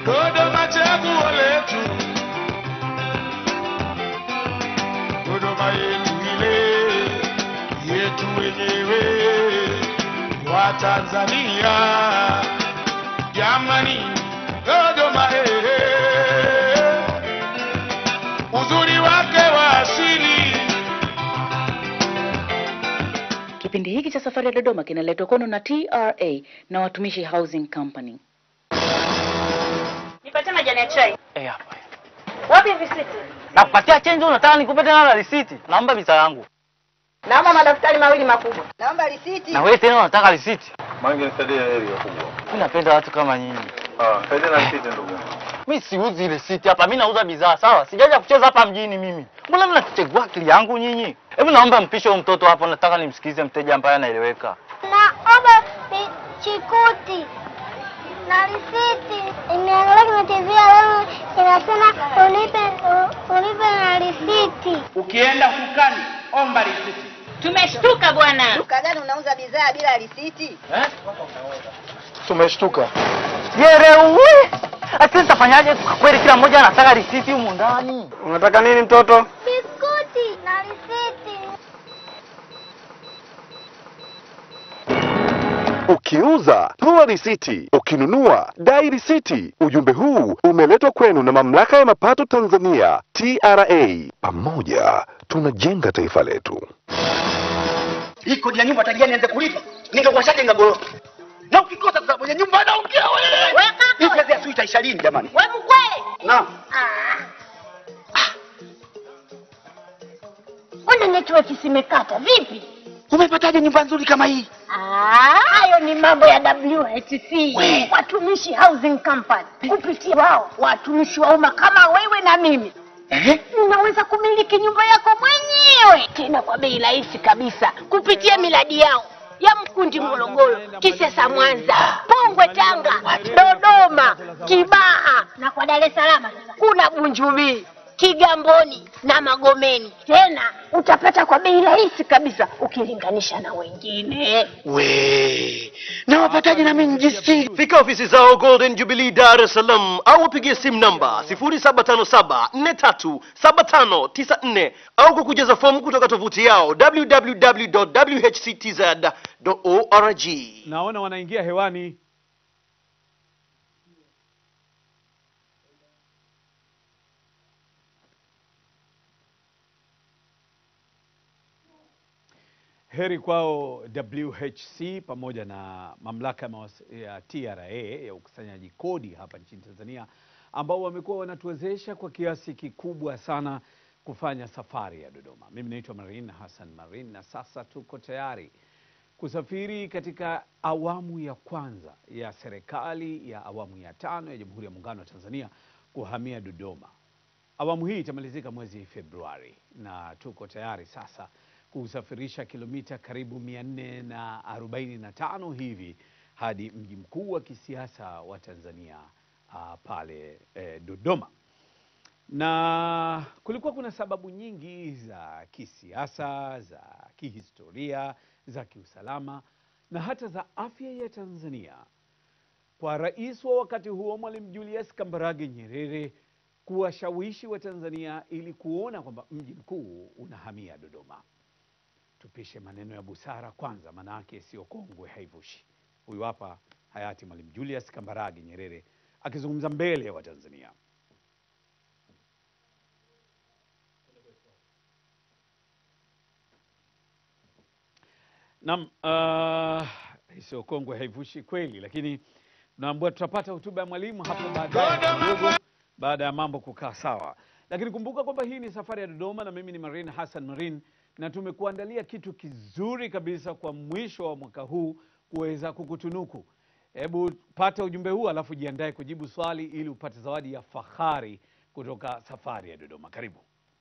Dodoma chaguo letu, Dodoma yetu ile yetu wenyewe wa Tanzania. Jamani, Dodoma uzuri wake wa asili. Kipindi hiki cha Safari ya Dodoma kinaletwa kwenu na TRA na Watumishi Housing Company. Nipatie majani ya chai. Hapa. Wapi risiti? Nakupatia change, unataka nikupe tena na risiti? Naomba visa yangu. Naomba madaftari mawili makubwa. Naomba risiti. Na wewe tena unataka risiti? Mange nisaidie area kubwa. Mimi napenda watu kama nyinyi. Saidie na risiti ndugu. Mimi siuzi risiti hapa, mimi nauza bidhaa, sawa? Sijaja kucheza hapa mjini mimi. Mbona mnachegua akili yangu nyinyi? Hebu naomba mpishe huyo mtoto hapo, nataka nimsikize mteja ambaye anaeleweka. Naomba chikuti na risiti. Nimeangalia kwenye TV leo inasema ulipe na risiti. Ukienda dukani omba risiti. Tumeshtuka bwana. Duka gani unauza bidhaa bila risiti? Tumeshtuka. Yerewe! Ati nitafanyaje kweli kila mmoja anataka risiti huko ndani? Unataka nini mtoto? Biskuti na risiti. Ukiuza, toa risiti. Ukinunua, dai risiti. Ujumbe huu umeletwa kwenu na Mamlaka ya Mapato Tanzania, TRA. Pamoja, tunajenga taifa letu. Hii kodi ya nyumba tajia nianze kulipa. Ningekuashaje ngagorofa. Na ukikosa sababu ya nyumba naongea wewe. Hii kazi ya suita ishalini jamani. Wewe mkweli? Naam. Mbona network isimekata? Vipi? Umepataje nyumba nzuri kama hii? Hayo ni mambo ya WHC. Watumishi Housing Company. Kupitia wao, watumishi wa umma kama wewe na mimi. Unaweza kumiliki nyumba yako mwenyewe tena kwa bei rahisi kabisa kupitia miradi yao ya Mkundi Morogoro, Kisesa Mwanza, Pongwe Tanga, Dodoma, Kibaha na kwa Dar es Salaam kuna Bunjubi, Kigamboni na Magomeni. Tena utapata kwa bei rahisi kabisa ukilinganisha na wengine. Na wapataje na mimi njisi? Fika ofisi zao Golden Jubilee Dar es Salaam au upigie simu namba 0757437594 au kukujaza fomu kutoka tovuti yao www.whctz.org. Naona wanaingia hewani. Heri kwao WHC pamoja na mamlaka ya TRA ya ukusanyaji kodi hapa nchini Tanzania, ambao wamekuwa wanatuwezesha kwa kiasi kikubwa sana kufanya safari ya Dodoma. Mimi naitwa Marin Hassan Marin na sasa tuko tayari kusafiri katika awamu ya kwanza ya serikali ya awamu ya 5 ya Jamhuri ya Muungano wa Tanzania kuhamia Dodoma. Awamu hii itamalizika mwezi Februari na tuko tayari sasa kusafirisha kilomita karibu 445 hivi hadi mji mkuu wa kisiasa wa Tanzania pale Dodoma. Na kulikuwa kuna sababu nyingi za kisiasa, za kihistoria, za kiusalama na hata za afya ya Tanzania kwa rais wa wakati huo Mwalimu Julius Kambarage Nyerere kuwashawishi wa Tanzania ili kuona kwamba mji mkuu unahamia Dodoma. Tupishe maneno ya busara kwanza, manake sio kongwe haivushi. Huyu hapa hayati Mwalimu Julius Kambarage Nyerere akizungumza mbele ya Watanzania. Naam, sio kongwe haivushi kweli, lakini naambiwa tutapata hotuba ya mwalimu hapo baadaye baada ya mambo kukaa sawa. Lakini kumbuka kwamba hii ni safari ya Dodoma na mimi ni Marin Hassan Marin, na tumekuandalia kitu kizuri kabisa kwa mwisho wa mwaka huu kuweza kukutunuku. Hebu pata ujumbe huu alafu jiandae kujibu swali ili upate zawadi ya fahari kutoka safari ya Dodoma. Karibu.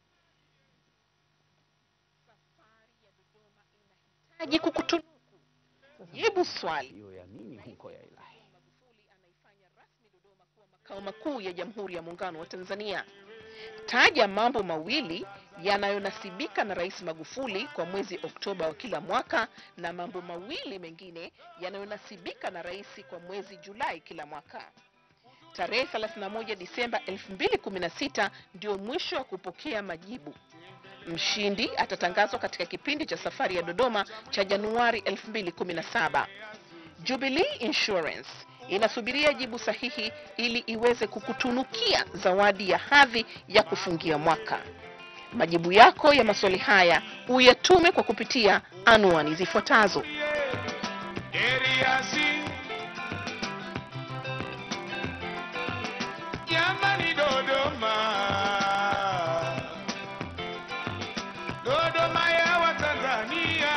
Safari ya Dodoma inahitaji kukutunuku. Jibu swali. Hiyo ya nini huko ya ilahi? Magufuli anaifanya rasmi Dodoma kuwa makao makuu ya Jamhuri ya Muungano wa Tanzania. Taja mambo mawili yanayonasibika na Rais Magufuli kwa mwezi Oktoba wa kila mwaka na mambo mawili mengine yanayonasibika na rais kwa mwezi Julai kila mwaka. Tarehe 31 Disemba 2016 ndio mwisho wa kupokea majibu. Mshindi atatangazwa katika kipindi cha safari ya Dodoma cha Januari 2017. Jubilee Insurance inasubiria jibu sahihi ili iweze kukutunukia zawadi ya hadhi ya kufungia mwaka. Majibu yako ya maswali haya uyatume kwa kupitia anwani zifuatazo: Jamani Dodoma, Dodoma ya Watanzania,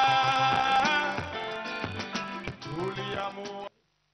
tuliamua.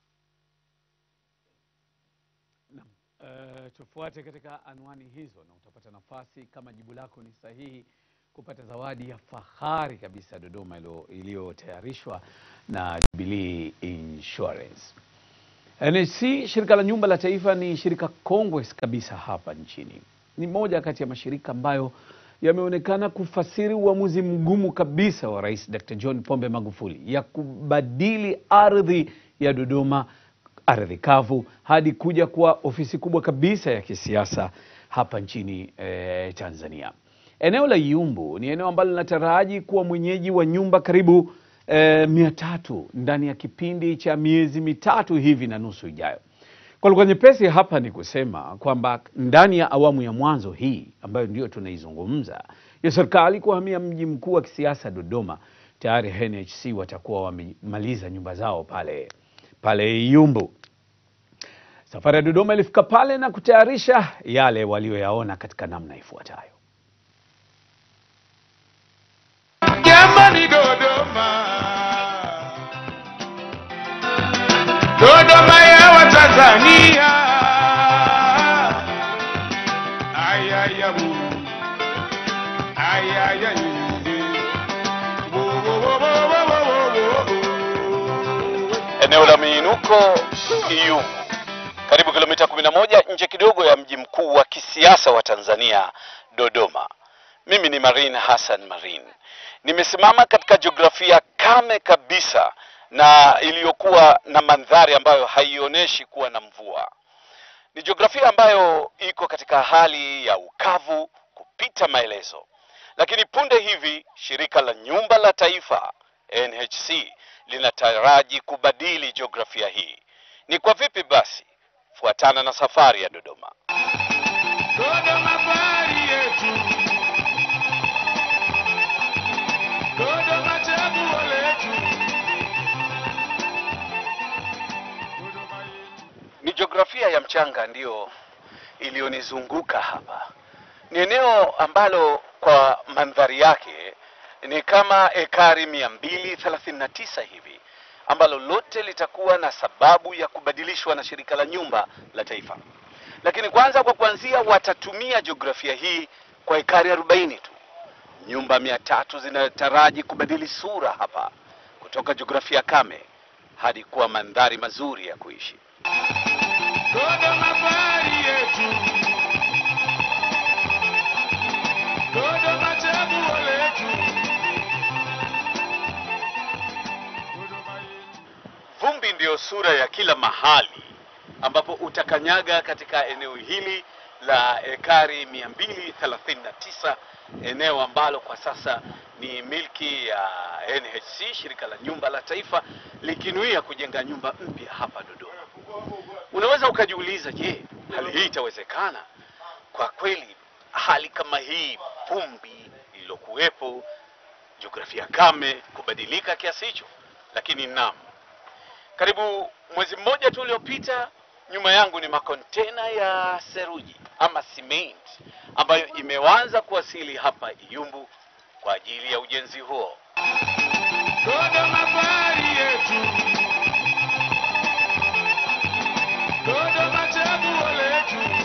Tufuate katika anwani hizo na utapata nafasi, kama jibu lako ni sahihi, kupata zawadi ya fahari kabisa Dodoma iliyotayarishwa na Jubilee Insurance. NHC, shirika la nyumba la taifa, ni shirika kongwe kabisa hapa nchini. Ni moja kati ya mashirika ambayo yameonekana kufasiri uamuzi mgumu kabisa wa Rais Dr. John Pombe Magufuli ya kubadili ardhi ya Dodoma, ardhi kavu, hadi kuja kwa ofisi kubwa kabisa ya kisiasa hapa nchini Tanzania. Eneo la Iyumbu ni eneo ambalo linataraji kuwa mwenyeji wa nyumba karibu 300 ndani ya kipindi cha miezi 3 hivi na nusu ijayo. Kwa lugha nyepesi hapa ni kusema kwamba ndani ya awamu ya mwanzo hii ambayo ndio tunaizungumza ya serikali kuhamia mji mkuu wa kisiasa Dodoma, tayari NHC watakuwa wamemaliza nyumba zao pale Iyumbu. Safari ya Dodoma ilifika pale na kutayarisha yale walioyaona katika namna ifuatayo. Jamani Dodoma, Dodoma ya Watanzania, ayaya bu, ayaya ni. Eneo la miinuko Iyumbu, karibu kilomita 11 nje kidogo ya mji mkuu wa kisiasa wa Tanzania, Dodoma. Mimi ni Marin Hassan Marin. Nimesimama katika jiografia kame kabisa na iliyokuwa na mandhari ambayo haionyeshi kuwa na mvua. Ni jiografia ambayo iko katika hali ya ukavu kupita maelezo. Lakini punde hivi shirika la nyumba la taifa NHC linataraji kubadili jiografia hii. Ni kwa vipi basi? Fuatana na safari ya Dodoma. Dodoma bari yetu, Dodoma chaguo letu. Ni jiografia ya mchanga ndiyo iliyonizunguka hapa. Ni eneo ambalo kwa mandhari yake ni kama ekari 239 hivi, ambalo lote litakuwa na sababu ya kubadilishwa na shirika la nyumba la taifa. Lakini kwanza, kwa kuanzia, watatumia jiografia hii kwa ekari 40 tu. Nyumba 300 zinataraji kubadili sura hapa, kutoka jiografia kame hadi kuwa mandhari mazuri ya kuishi. Dodoma bari yetu, Dodoma chaguo letu. Vumbi ndiyo sura ya kila mahali ambapo utakanyaga katika eneo hili la ekari 239, eneo ambalo kwa sasa ni milki ya NHC, shirika la nyumba la taifa, likinuia kujenga nyumba mpya hapa Dodoma. Unaweza ukajiuliza, je, hali hii itawezekana? Kwa kweli hali kama hii, vumbi iliyokuwepo, jiografia kame, kubadilika kiasi hicho? Lakini naam, karibu mwezi mmoja tu uliopita, nyuma yangu ni makontena ya seruji ama cement ambayo imeanza kuwasili hapa Iyumbu kwa ajili ya ujenzi huo. Dodoma bari yetu, Dodoma chaguo letu.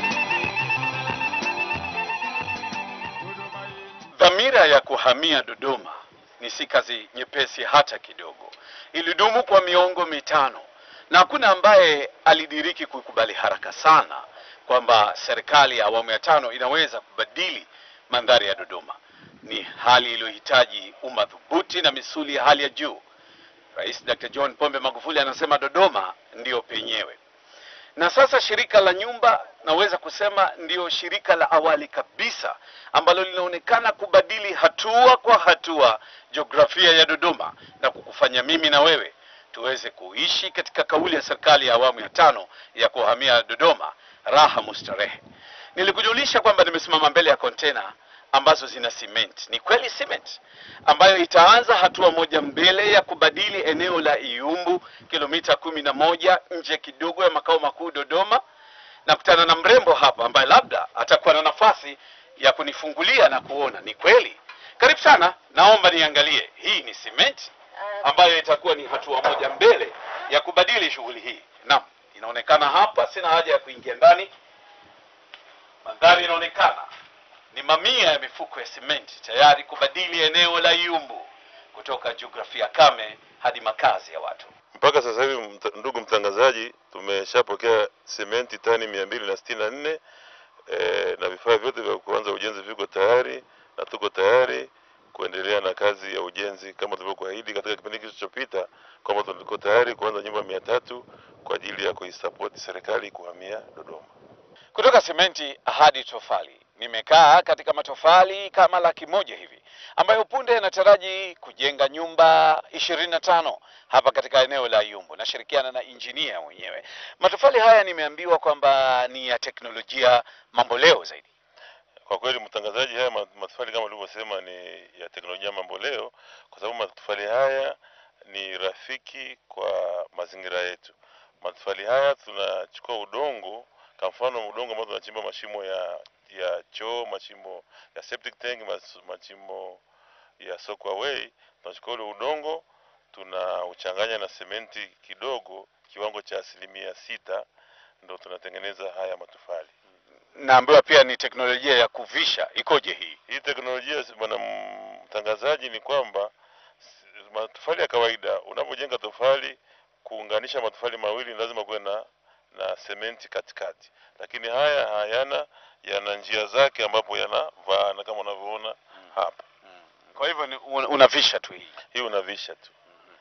Dhamira ya kuhamia Dodoma ni si kazi nyepesi hata kidogo. Ilidumu kwa miongo 5 na hakuna ambaye alidiriki kukubali haraka sana kwamba serikali ya awamu ya 5 inaweza kubadili mandhari ya Dodoma. Ni hali iliyohitaji umadhubuti na misuli ya hali ya juu. Rais Dr. John Pombe Magufuli anasema Dodoma ndiyo penyewe. Na sasa shirika la nyumba naweza kusema ndio shirika la awali kabisa ambalo linaonekana kubadili hatua kwa hatua jiografia ya Dodoma na kukufanya mimi na wewe tuweze kuishi katika kauli ya serikali ya awamu ya 5 ya kuhamia Dodoma raha mustarehe. Nilikujulisha kwamba nimesimama mbele ya kontena ambazo zina cement. Ni kweli cement ambayo itaanza hatua moja mbele ya kubadili eneo la Iyumbu kilomita 11 nje kidogo ya makao makuu Dodoma. Na kutana na mrembo hapa ambaye labda atakuwa na nafasi ya kunifungulia na kuona ni kweli. Karibu sana, naomba niangalie. Hii ni cement ambayo itakuwa ni hatua moja mbele ya kubadili shughuli hii. Naam, inaonekana hapa, sina haja ya kuingia ndani. Mandhari inaonekana ni mamia ya mifuko ya cement tayari kubadili eneo la Iyumbu kutoka jiografia kame hadi makazi ya watu. Mpaka sasa hivi ndugu mtangazaji, tumeshapokea sementi tani 264 na vifaa vyote vya kuanza ujenzi viko tayari na tuko tayari kuendelea na kazi ya ujenzi kama tulivyokuahidi katika kipindi kilichopita kwamba tuko tayari kuanza nyumba 300 kwa ajili ya kuisupport serikali kuhamia Dodoma. Kutoka sementi hadi tofali, nimekaa katika matofali kama 100,000 hivi ambayo punde yanataraji kujenga nyumba 25 hapa katika eneo la Iyumbu. Nashirikiana na injinia mwenyewe. Matofali haya nimeambiwa kwamba ni ya teknolojia mambo leo zaidi. Kwa kweli mtangazaji, haya matofali kama ulivyosema ni ya teknolojia mambo leo, kwa sababu matofali haya ni rafiki kwa mazingira yetu. Matofali haya tunachukua udongo, kwa mfano udongo ambao tunachimba mashimo ya choo, mashimo ya septic tank, mashimo ya soakaway, tunachukua ule udongo tunauchanganya na sementi kidogo kiwango cha 6%, ndio tunatengeneza haya matofali. Naambiwa pia ni teknolojia ya kuvisha. Ikoje hii? Hii teknolojia bwana mtangazaji ni kwamba matofali ya kawaida unapojenga tofali, kuunganisha matofali mawili lazima kuwe na sementi katikati. Lakini haya yana njia zake ambapo yanavaana kama unavyoona hapa. Kwa hivyo unavisha tu hii. Hii unavisha tu.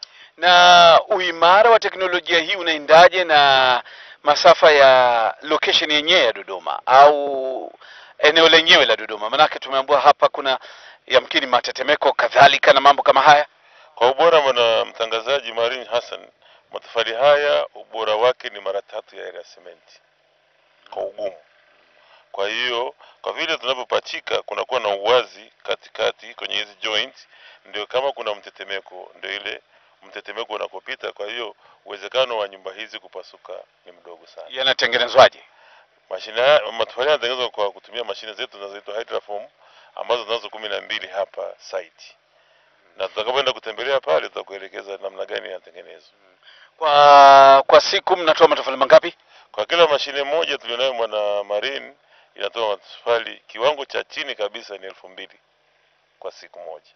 Na uimara wa teknolojia hii unaendaje na masafa ya location yenyewe ya Dodoma au eneo lenyewe la Dodoma? Manake tumeambiwa hapa kuna yamkini matetemeko kadhalika na mambo kama haya. Kwa ubora bwana mtangazaji Marin Hassan, matofali haya ubora wake ni mara 3 ya sementi kwa ugumu. Kwa hiyo kwa vile tunapopachika kunakuwa na uwazi katikati kwenye hizi joints, ndio kama kuna mtetemeko ndio ile mtetemeko unakopita. Kwa hiyo uwezekano wa nyumba hizi kupasuka ni mdogo sana. Yanatengenezwaje? Matofali yanatengenezwa kwa kutumia mashine zetu zinazoitwa Hydroform ambazo tunazo 12 hapa site. Na tutakapoenda kutembelea pale tutakuelekeza namna gani yanatengenezwa. Kwa siku mnatoa matofali mangapi? Kwa kila mashine moja tulionayo mwana Marine inatoa matofali kiwango cha chini kabisa ni 2,000 kwa siku moja.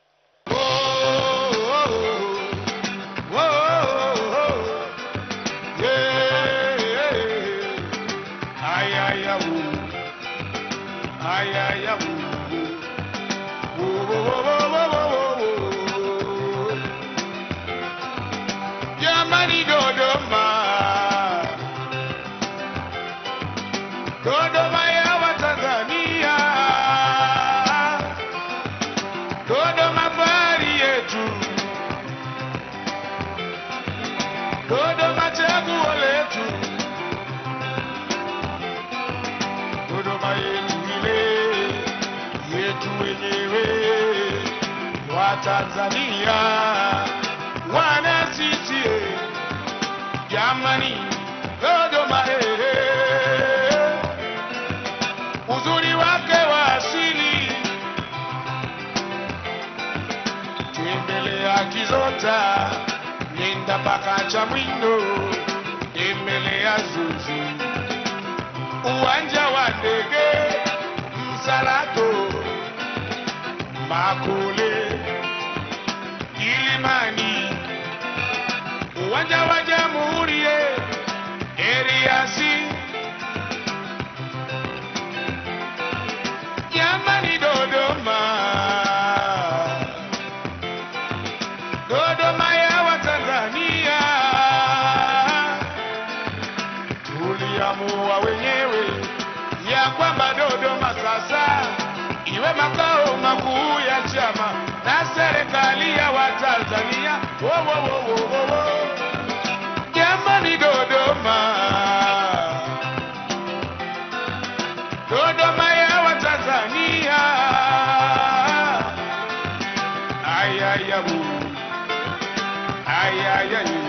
Jamani Dodoma, Dodoma ya Watanzania, Dodoma fahari yetu, Dodoma chaguo letu, Dodoma yetu ile yetu wenyewe wa Tanzania, wana sisi jamani Dodoma uzuri wake wa asili, tembelea Kizota, nenda mpaka Chamwindo, tembelea Zuzu, uwanja wa ndege Msalato, Makole, Kilimani, uwanja wa Jamhuri, Eriasi, jamani Dodoma, Dodoma ya Watanzania, tuliamua wenyewe ya kwamba Dodoma sasa iwe makao makuu ya chama na serikali ya Watanzania. Jamani Dodoma, Dodoma ya Watanzania. Ayayabu, ayayayu.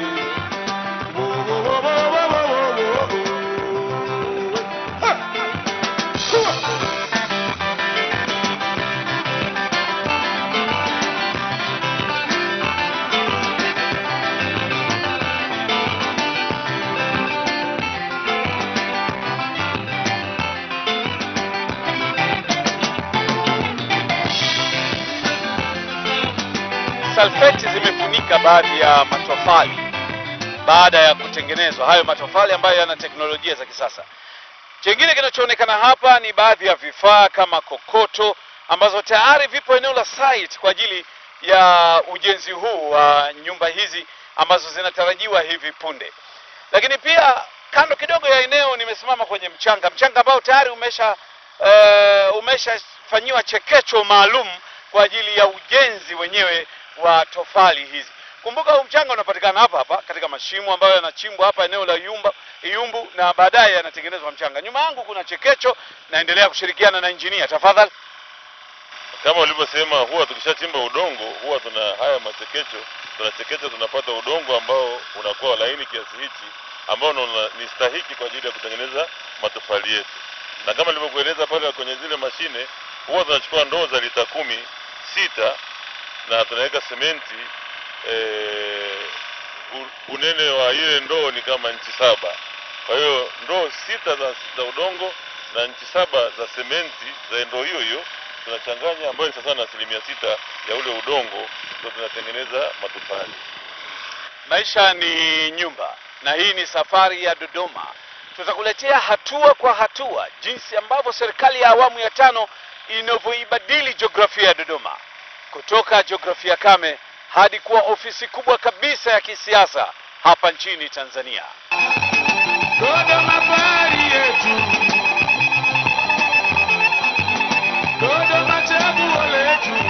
Salfeti zimefunika baadhi ya matofali baada ya kutengenezwa hayo matofali ambayo yana teknolojia za kisasa. Kingine kinachoonekana hapa ni baadhi ya vifaa kama kokoto ambazo tayari vipo eneo la site kwa ajili ya ujenzi huu wa nyumba hizi ambazo zinatarajiwa hivi punde. Lakini pia kando kidogo ya eneo nimesimama kwenye mchanga ambao tayari umeshafanyiwa chekecho maalum kwa ajili ya ujenzi wenyewe wa tofali hizi. Kumbuka huu mchanga unapatikana hapa katika mashimo ambayo yanachimbwa hapa eneo la Iyumbu na baadaye yanatengenezwa mchanga. Nyuma yangu kuna chekecho, naendelea kushirikiana na engineer. Tafadhali. Kama ulivyosema, huwa tukishachimba udongo huwa tuna haya machekecho, tunachekecha, tunapata udongo ambao unakuwa laini kiasi hichi ambao ni stahiki kwa ajili ya kutengeneza matofali yetu. Na kama nilivyokueleza pale kwenye zile mashine, huwa tunachukua ndoo za lita 6 na tunaweka sementi. Unene wa ile ndoo ni kama inchi 7. Kwa hiyo ndoo 6 za udongo na inchi 7 za sementi za ndoo hiyo tunachanganya, ambayo ni sawa na 6% ya ule udongo, ndio tunatengeneza matofali. Maisha ni nyumba na hii ni safari ya Dodoma. Tutakuletea hatua kwa hatua jinsi ambavyo serikali ya awamu ya 5 inavyoibadili jiografia ya Dodoma kutoka jiografia kame hadi kuwa ofisi kubwa kabisa ya kisiasa hapa nchini Tanzania. Dodoma bari yetu, Dodoma chaguo letu.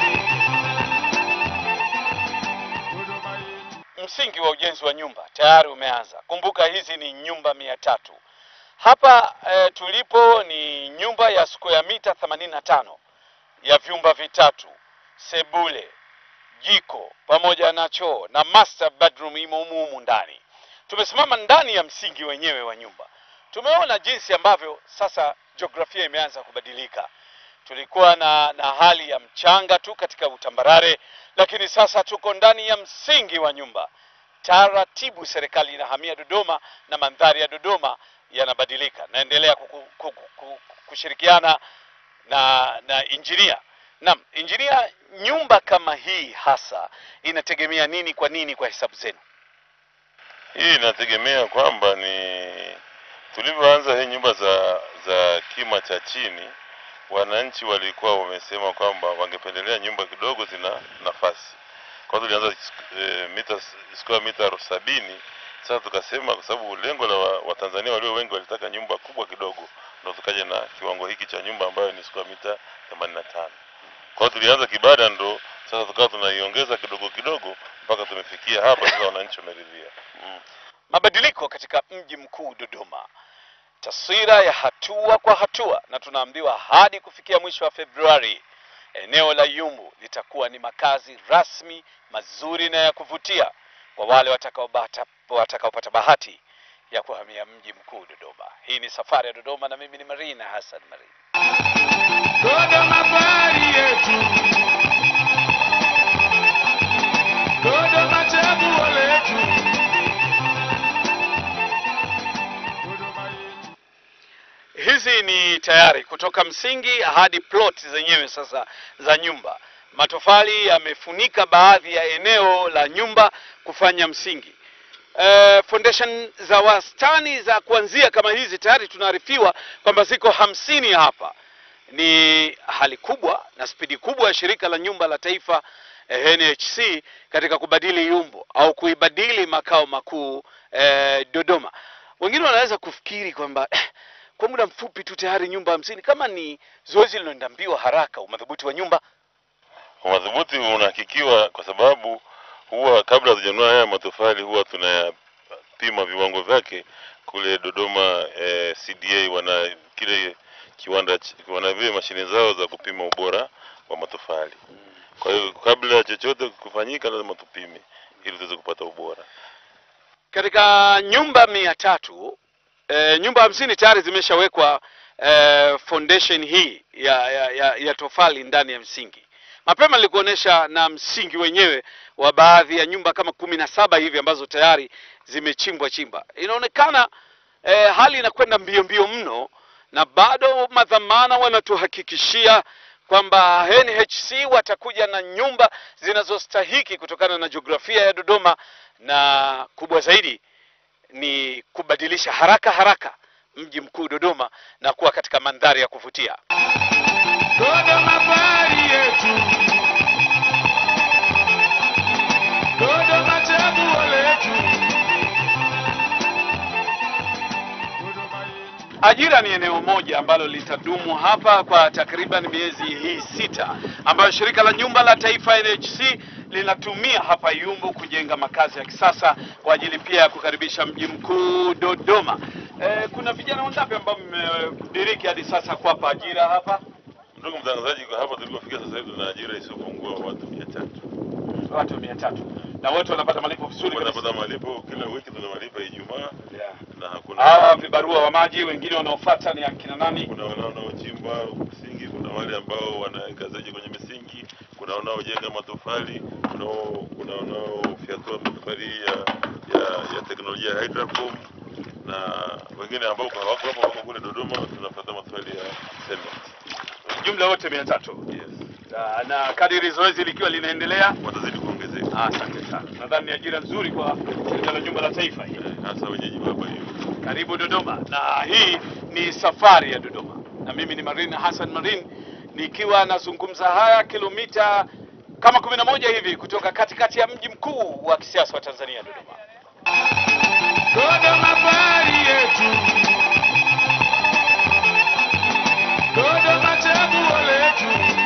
Msingi wa ujenzi wa nyumba tayari umeanza. Kumbuka hizi ni nyumba 300. Hapa tulipo ni nyumba ya square mita 85 ya vyumba 3, sebule, jiko pamoja na choo na master bedroom imo humu ndani. Tumesimama ndani ya msingi wenyewe wa nyumba. Tumeona jinsi ambavyo sasa jiografia imeanza kubadilika. Tulikuwa na hali ya mchanga tu katika utambarare, lakini sasa tuko ndani ya msingi wa nyumba. Taratibu serikali inahamia Dodoma na mandhari ya Dodoma yanabadilika. Naendelea kushirikiana na engineer. Naam, engineer, nyumba kama hii hasa inategemea nini kwa hesabu zenu? Hii inategemea kwamba ni tulivyoanza hii nyumba za kima cha chini, wananchi walikuwa wamesema kwamba wangependelea nyumba kidogo zina nafasi. Kwa hiyo tulianza square mita 70. Sasa tukasema kwa sababu lengo la Watanzania walio wengi walitaka nyumba kubwa kidogo, ndio tukaja na kiwango hiki cha nyumba ambayo ni square mita 85. Kwa hiyo tulianza kibada, ndo sasa tukawa tunaiongeza kidogo mpaka tumefikia hapa sasa wananchi wameridhia. Mabadiliko katika mji mkuu Dodoma. Taswira ya hatua kwa hatua, na tunaambiwa hadi kufikia mwisho wa Februari eneo la Iyumbu litakuwa ni makazi rasmi mazuri na ya kuvutia kwa wale watakaopata bahati ya kuhamia mji mkuu Dodoma. Hii ni safari ya Dodoma na mimi ni Marina Hassan Marina. Dodoma bari yetu, Dodoma chaguo letu. Hizi ni tayari kutoka msingi hadi plot zenyewe sasa za nyumba. Matofali yamefunika baadhi ya eneo la nyumba kufanya msingi. Foundation za wastani za kuanzia kama hizi tayari tunaarifiwa kwamba ziko 50 hapa. Ni hali kubwa na spidi kubwa ya shirika la nyumba la taifa NHC katika kubadili Iyumbu au kuibadili makao makuu Dodoma. wengine wanaweza kufikiri kwamba kwa muda mfupi tu tayari nyumba 50, kama ni zoezi linaenda mbio haraka. Umadhubuti wa nyumba, umadhubuti unahakikiwa kwa sababu huwa kabla hatujanunua haya matofali huwa tunayapima viwango vyake kule Dodoma. CDA wana kile kiwanda, wana vile mashine zao za kupima ubora wa matofali. Kwa hiyo kabla chochote kufanyika lazima tupime ili tuweze kupata ubora. Katika nyumba 300, nyumba 50 tayari zimeshawekwa foundation hii ya tofali ndani ya msingi. Mapema nilikuonesha na msingi wenyewe wa baadhi ya nyumba kama 17 hivi ambazo tayari zimechimbwa chimba. Inaonekana hali inakwenda mbio mno, na bado madhamana wanatuhakikishia kwamba NHC watakuja na nyumba zinazostahiki kutokana na jiografia ya Dodoma, na kubwa zaidi ni kubadilisha haraka mji mkuu Dodoma na kuwa katika mandhari ya kuvutia. Dodoma bari yetu, Dodoma chaguo letu. Ajira ni eneo moja ambalo litadumu hapa kwa takriban miezi hii 6, ambayo shirika la nyumba la taifa NHC linatumia hapa Yumbu kujenga makazi ya kisasa kwa ajili pia ya kukaribisha mji mkuu Dodoma. Kuna vijana wangapi ambao mmediriki hadi sasa kuwapa ajira hapa? Ndugu mtangazaji, kwa hapa tulipofika sasa hivi tuna ajira isiyopungua watu 300. Watu 300. Na wote wanapata malipo vizuri kabisa. Wanapata malipo kila wiki, tunamalipa Ijumaa. Na hakuna vibarua wa maji wengine wanaofuata ni akina nani? Kuna wanaochimba msingi, kuna wale ambao wanaweka zaji kwenye misingi, kuna wanaojenga matofali, kuna wanaofyatua matofali ya teknolojia ya hydrofoam, na wengine ambao wako kule Dodoma tunafuata matofali ya cement. Jumla wote 300. Yes. Na kadiri zoezi likiwa linaendelea watazidi kuongezeka. Asante sana. Nadhani ni ajira nzuri kwa shirika la nyumba la taifa hii. Hasa wenyeji hapa hiyo. Karibu Dodoma, na hii ni safari ya Dodoma. Na mimi ni Marin Hassan Marin, nikiwa nazungumza haya kilomita kama 11 hivi kutoka katikati ya mji mkuu wa kisiasa wa Tanzania, Dodoma. Dodoma bari yetu, Dodoma chaguo letu.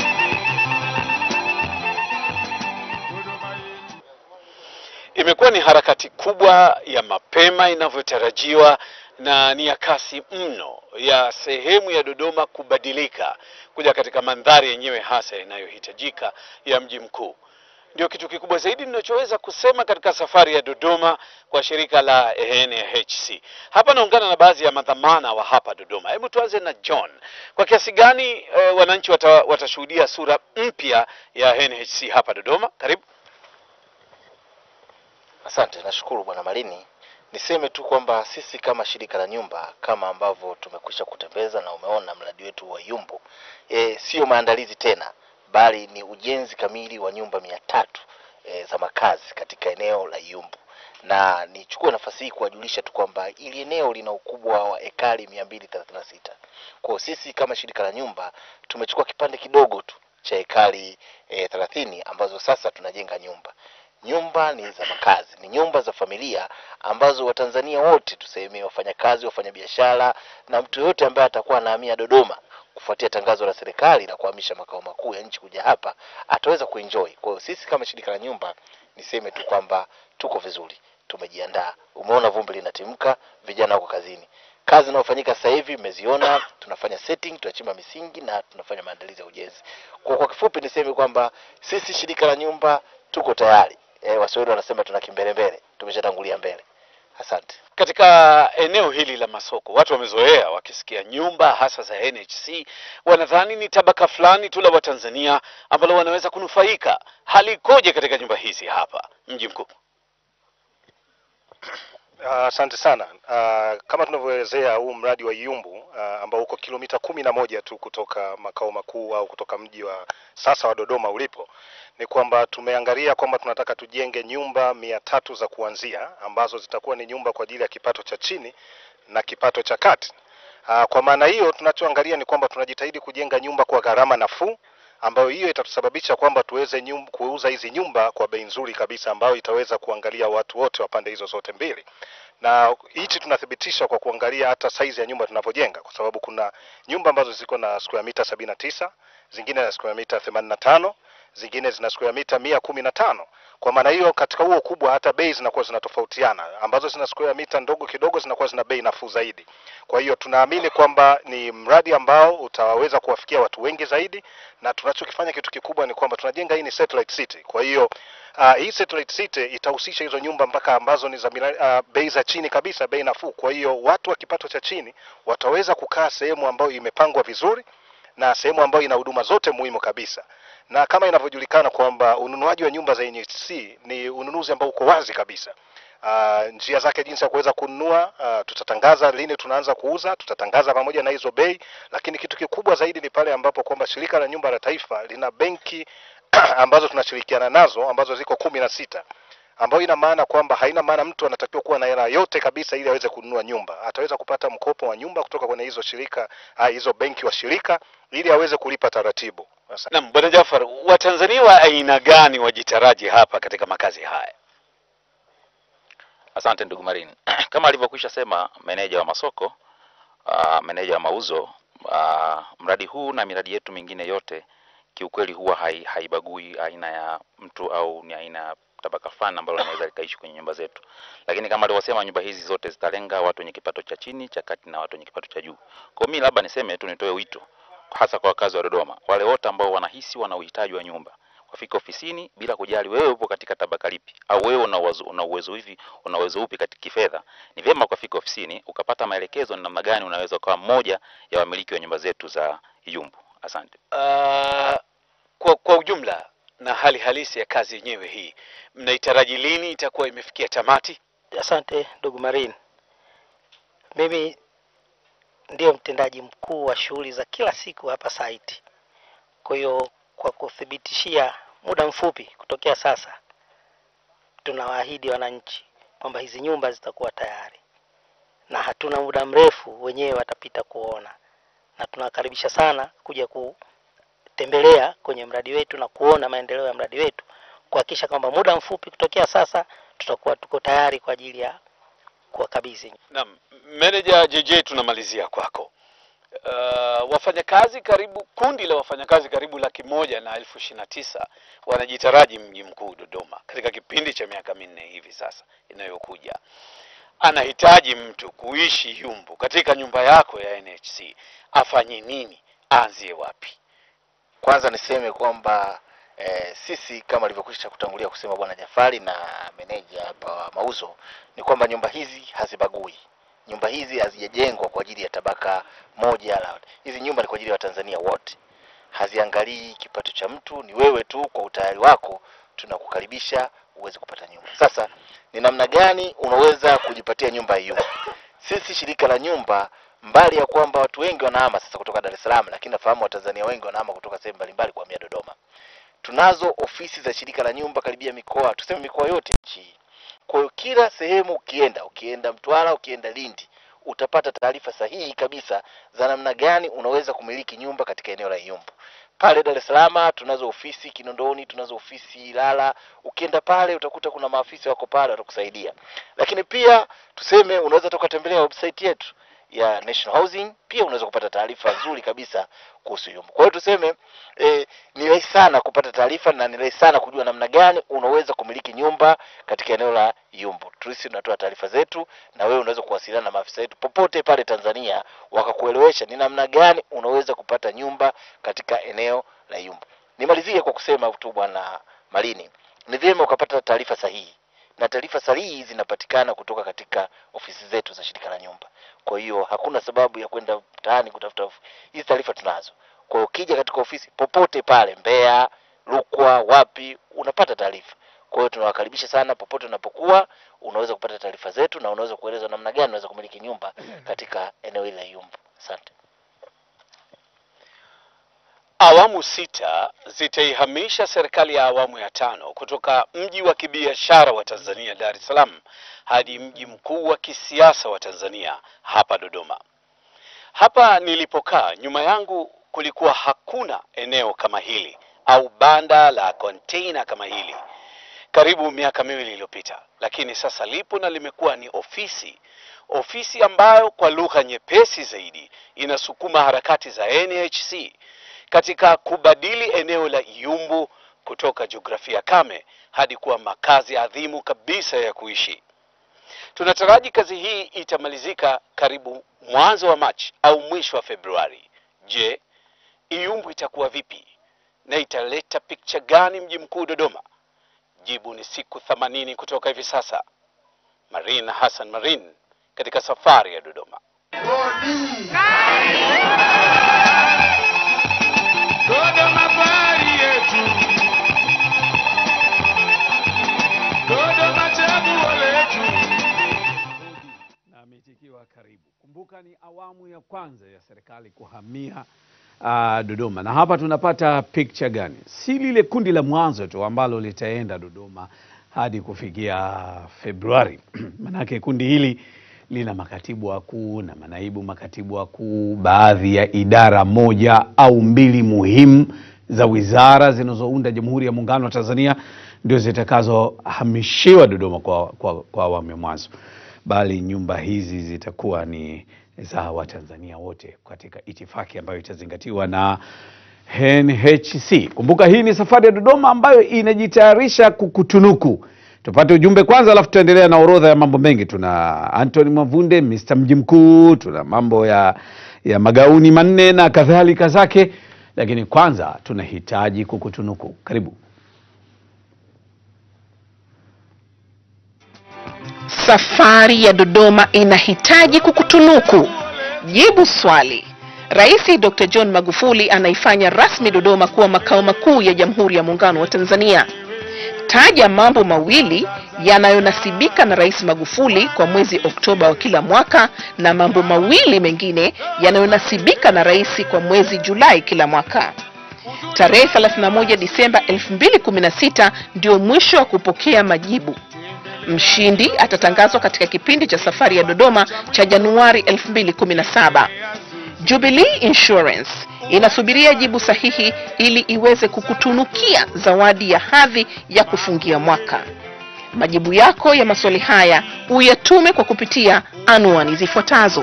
Imekuwa ni harakati kubwa ya mapema inavyotarajiwa, na ni ya kasi mno ya sehemu ya Dodoma kubadilika kuja katika mandhari yenyewe hasa inayohitajika ya mji mkuu. Ndio kitu kikubwa zaidi ninachoweza kusema katika safari ya Dodoma kwa shirika la NHC. Hapa naungana na baadhi ya madhamana wa hapa Dodoma. Hebu tuanze na John. Kwa kiasi gani wananchi watashuhudia sura mpya ya NHC hapa Dodoma? Karibu. Asante, nashukuru Bwana Marini. Niseme tu kwamba sisi kama shirika la nyumba, kama ambavyo tumekwisha kutembeza na umeona mradi wetu wa Yumbu, sio maandalizi tena, bali ni ujenzi kamili wa nyumba 300 za makazi katika eneo la Yumbu. Na nichukue nafasi hii kuwajulisha tu kwamba ili eneo lina ukubwa wa ekari 236. Kwa sisi kama shirika la nyumba tumechukua kipande kidogo tu cha ekari 30 ambazo sasa tunajenga nyumba. Nyumba ni za makazi, ni nyumba za familia ambazo Watanzania wote, tuseme wafanyakazi, wafanyabiashara na mtu yote ambaye atakuwa anahamia Dodoma kufuatia tangazo la serikali la kuhamisha makao makuu ya nchi kuja hapa, ataweza kuenjoy. Kwa hiyo sisi kama shirika la nyumba niseme tu kwamba tuko vizuri, tumejiandaa. Umeona vumbi linatimka, vijana wako kazini. Kazi inayofanyika sasa hivi mmeziona, tunafanya setting, tunachimba misingi na tunafanya maandalizi ya ujenzi. Kwa kifupi niseme kwamba sisi shirika la nyumba tuko tayari. Waswahili wanasema tuna kimbelembele, tumeshatangulia mbele. Asante. Katika eneo hili la masoko, watu wamezoea wakisikia nyumba hasa za NHC wanadhani ni tabaka fulani tu la Watanzania ambalo wanaweza kunufaika. Hali ikoje katika nyumba hizi hapa mji mkuu? Asante sana. Kama tunavyoelezea huu mradi wa Yumbu ambao uko kilomita 11 tu kutoka makao makuu au kutoka mji wa sasa wa Dodoma ulipo, ni kwamba tumeangalia kwamba tunataka tujenge nyumba 300 za kuanzia ambazo zitakuwa ni nyumba kwa ajili ya kipato cha chini na kipato cha kati. Kwa maana hiyo tunachoangalia ni kwamba tunajitahidi kujenga nyumba kwa gharama nafuu, ambayo hiyo itatusababisha kwamba tuweze kuuza hizi nyumba kwa bei nzuri kabisa ambayo itaweza kuangalia watu wote wa pande hizo zote mbili. Na hichi tunathibitisha kwa kuangalia hata size ya nyumba tunavyojenga, kwa sababu kuna nyumba ambazo ziko na square meter 79, zingine na square meter 85, zingine zina square meter 115. Kwa maana hiyo katika huo kubwa hata bei zinakuwa zinatofautiana, ambazo zina square meter ndogo kidogo zinakuwa zina bei nafuu zaidi. Kwa hiyo tunaamini kwamba ni mradi ambao utaweza kuwafikia watu wengi zaidi, na tunachokifanya kitu kikubwa ni kwamba tunajenga hii ni satellite city. Kwa hiyo hii satellite city itahusisha hizo nyumba mpaka ambazo ni za bei za chini kabisa, bei nafuu. Kwa hiyo watu wa kipato cha chini wataweza kukaa sehemu ambayo imepangwa vizuri na sehemu ambayo ina huduma zote muhimu kabisa. Na kama inavyojulikana kwamba ununuaji wa nyumba za NHC ni ununuzi ambao uko wazi kabisa. Njia zake jinsi ya kuweza kununua, tutatangaza lini tunaanza kuuza, tutatangaza pamoja na hizo bei, lakini kitu kikubwa zaidi ni pale ambapo kwamba shirika la nyumba la taifa lina benki ambazo tunashirikiana nazo ambazo ziko 16, ambayo ina maana kwamba haina maana mtu anatakiwa kuwa na hela yote kabisa ili aweze kununua nyumba. Ataweza kupata mkopo wa nyumba kutoka kwenye hizo shirika, hizo benki wa shirika, ili aweze kulipa taratibu. Naam, Bwana Jafar, Watanzania wa aina gani wajitaraji hapa katika makazi haya? Asante ndugu Marini. Kama alivyokwisha sema meneja wa masoko, meneja wa mauzo, mradi huu na miradi yetu mingine yote kiukweli huwa haibagui aina ya mtu au ni aina ya tabaka fulani ambalo linaweza likaishi kwenye nyumba zetu. Lakini kama alivyosema, nyumba hizi zote zitalenga watu wenye kipato cha chini, cha kati na watu wenye kipato cha juu. Kwa mimi labda niseme tu, nitoe wito hasa kwa wakazi wa Dodoma, wale wote ambao wanahisi wana uhitaji wa nyumba, wafike ofisini bila kujali wewe upo katika tabaka lipi au wewe una uwezo upi katika kifedha. Ni vyema kufika ofisini ukapata maelekezo ni namna gani unaweza kuwa mmoja ya wamiliki wa nyumba zetu za Iyumbu. Asante. Kwa ujumla na hali halisi ya kazi yenyewe hii, mnaitaraji lini itakuwa imefikia tamati? Asante ndugu Marini. Mimi ndio mtendaji mkuu wa shughuli za kila siku hapa site. Kwa hiyo kwa kuthibitishia muda mfupi kutokea sasa, tunawaahidi wananchi kwamba hizi nyumba zitakuwa tayari, na hatuna muda mrefu wenyewe watapita kuona, na tunakaribisha sana kuja kutembelea kwenye mradi wetu na kuona maendeleo ya mradi wetu, kuhakikisha kwamba muda mfupi kutokea sasa tutakuwa tuko tayari kwa ajili ya kuwakabidhi. Naam, Manager JJ, tunamalizia kwako. Wafanyakazi karibu, kundi la wafanyakazi karibu 129,000 wanajitaraji mji mkuu Dodoma katika kipindi cha miaka 4 hivi sasa inayokuja. Anahitaji mtu kuishi Iyumbu katika nyumba yako ya NHC, afanye nini? Aanzie wapi? Kwanza niseme kwamba sisi kama alivyokwisha kutangulia kusema Bwana Jafari na meneja hapa wa mauzo, ni kwamba nyumba hizi hazibagui. Nyumba hizi hazijajengwa kwa ajili ya tabaka moja. Hizi nyumba ni kwa ajili ya Watanzania wote. Haziangalii kipato cha mtu, ni wewe tu kwa utayari wako tunakukaribisha uweze kupata nyumba. Sasa ni namna gani unaweza kujipatia nyumba hiyo? Sisi shirika la nyumba, mbali ya kwamba watu wengi wanahama sasa kutoka Dar es Salaam, lakini nafahamu Watanzania wengi wanahama kutoka sehemu mbalimbali kuhamia Dodoma. Tunazo ofisi za shirika la nyumba karibia mikoa, tuseme mikoa yote nchi. Kwa hiyo kila sehemu ukienda Mtwara, ukienda Lindi, utapata taarifa sahihi kabisa za namna gani unaweza kumiliki nyumba katika eneo la Iyumbu. Pale Dar es Salaam tunazo ofisi Kinondoni, tunazo ofisi Ilala. Ukienda pale utakuta kuna maafisa wako pale watakusaidia. Lakini pia tuseme unaweza tukatembelea website yetu ya National Housing, pia unaweza kupata taarifa nzuri kabisa kuhusu Iyumbu. Kwa hiyo tuseme ni rahisi sana kupata taarifa na ni rahisi sana kujua namna gani unaweza kumiliki nyumba katika eneo la Iyumbu. Sisi tunatoa taarifa zetu na wewe unaweza kuwasiliana na maafisa wetu popote pale Tanzania wakakuelewesha ni namna gani unaweza kupata nyumba katika eneo la Iyumbu. Nimalizie kwa kusema tu Bwana Marini, ni vyema ukapata taarifa sahihi. Na taarifa sahihi zinapatikana kutoka katika ofisi zetu za shirika la nyumba. Kwa hiyo hakuna sababu ya kwenda mtaani kutafuta hizi taarifa tunazo. Kwa hiyo ukija katika ofisi popote pale Mbeya, Rukwa, wapi unapata taarifa. Kwa hiyo tunawakaribisha sana popote unapokuwa, unaweza kupata taarifa zetu na unaweza kueleza namna gani unaweza kumiliki nyumba katika eneo hili la Iyumbu. Asante. Awamu 6 zitaihamisha serikali ya awamu ya 5 kutoka mji wa kibiashara wa Tanzania Dar es Salaam hadi mji mkuu wa kisiasa wa Tanzania hapa Dodoma. Hapa nilipokaa nyuma yangu kulikuwa hakuna eneo kama hili au banda la container kama hili. karibu miaka miwili iliyopita, lakini sasa lipo na limekuwa ni ofisi ambayo kwa lugha nyepesi zaidi inasukuma harakati za NHC katika kubadili eneo la Iyumbu kutoka jiografia kame hadi kuwa makazi adhimu kabisa ya kuishi. Tunataraji kazi hii itamalizika karibu mwanzo wa Machi au mwisho wa Februari. Je, Iyumbu itakuwa vipi na italeta picha gani mji mkuu Dodoma? Jibu ni siku 80 kutoka hivi sasa. Marin Hassan Marin katika safari ya Dodoma. Dodoma bari yetu, Dodoma chaguo letu. Na ametikiwa karibu. Kumbuka ni awamu ya kwanza ya serikali kuhamia Dodoma. Na hapa tunapata picture gani? Si lile kundi la mwanzo tu ambalo litaenda Dodoma hadi kufikia Februari. Manake kundi hili lina makatibu wakuu na manaibu makatibu wakuu, baadhi ya idara moja au mbili muhimu za wizara zinazounda Jamhuri ya Muungano wa Tanzania ndio zitakazohamishiwa Dodoma kwa awamu ya mwanzo. Bali nyumba hizi zitakuwa ni za Watanzania wote katika itifaki ambayo itazingatiwa na NHC. Kumbuka hii ni safari ya Dodoma ambayo inajitayarisha kukutunuku. Tupate ujumbe kwanza, alafu tuendelea na orodha ya mambo mengi. Tuna Anthony Mavunde, Mr. Mji Mkuu, tuna mambo ya magauni manne na kadhalika zake. Lakini kwanza tunahitaji kukutunuku. Karibu. Safari ya Dodoma inahitaji kukutunuku. Jibu swali. Rais Dr. John Magufuli anaifanya rasmi Dodoma kuwa makao makuu ya Jamhuri ya Muungano wa Tanzania. Taja mambo mawili yanayonasibika na Rais Magufuli kwa mwezi Oktoba wa kila mwaka na mambo mawili mengine yanayonasibika na rais kwa mwezi Julai kila mwaka. Tarehe 31 Disemba 2016 ndio mwisho wa kupokea majibu. Mshindi atatangazwa katika kipindi cha safari ya Dodoma cha Januari 2017. Jubilee Insurance inasubiria jibu sahihi ili iweze kukutunukia zawadi ya hadhi ya kufungia mwaka. Majibu yako ya maswali haya uyatume kwa kupitia anwani zifuatazo.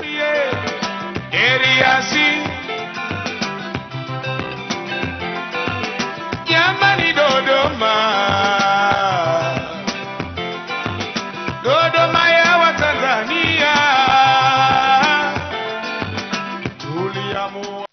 Jamani Dodoma, Dodoma ya Watanzania, tuliamua.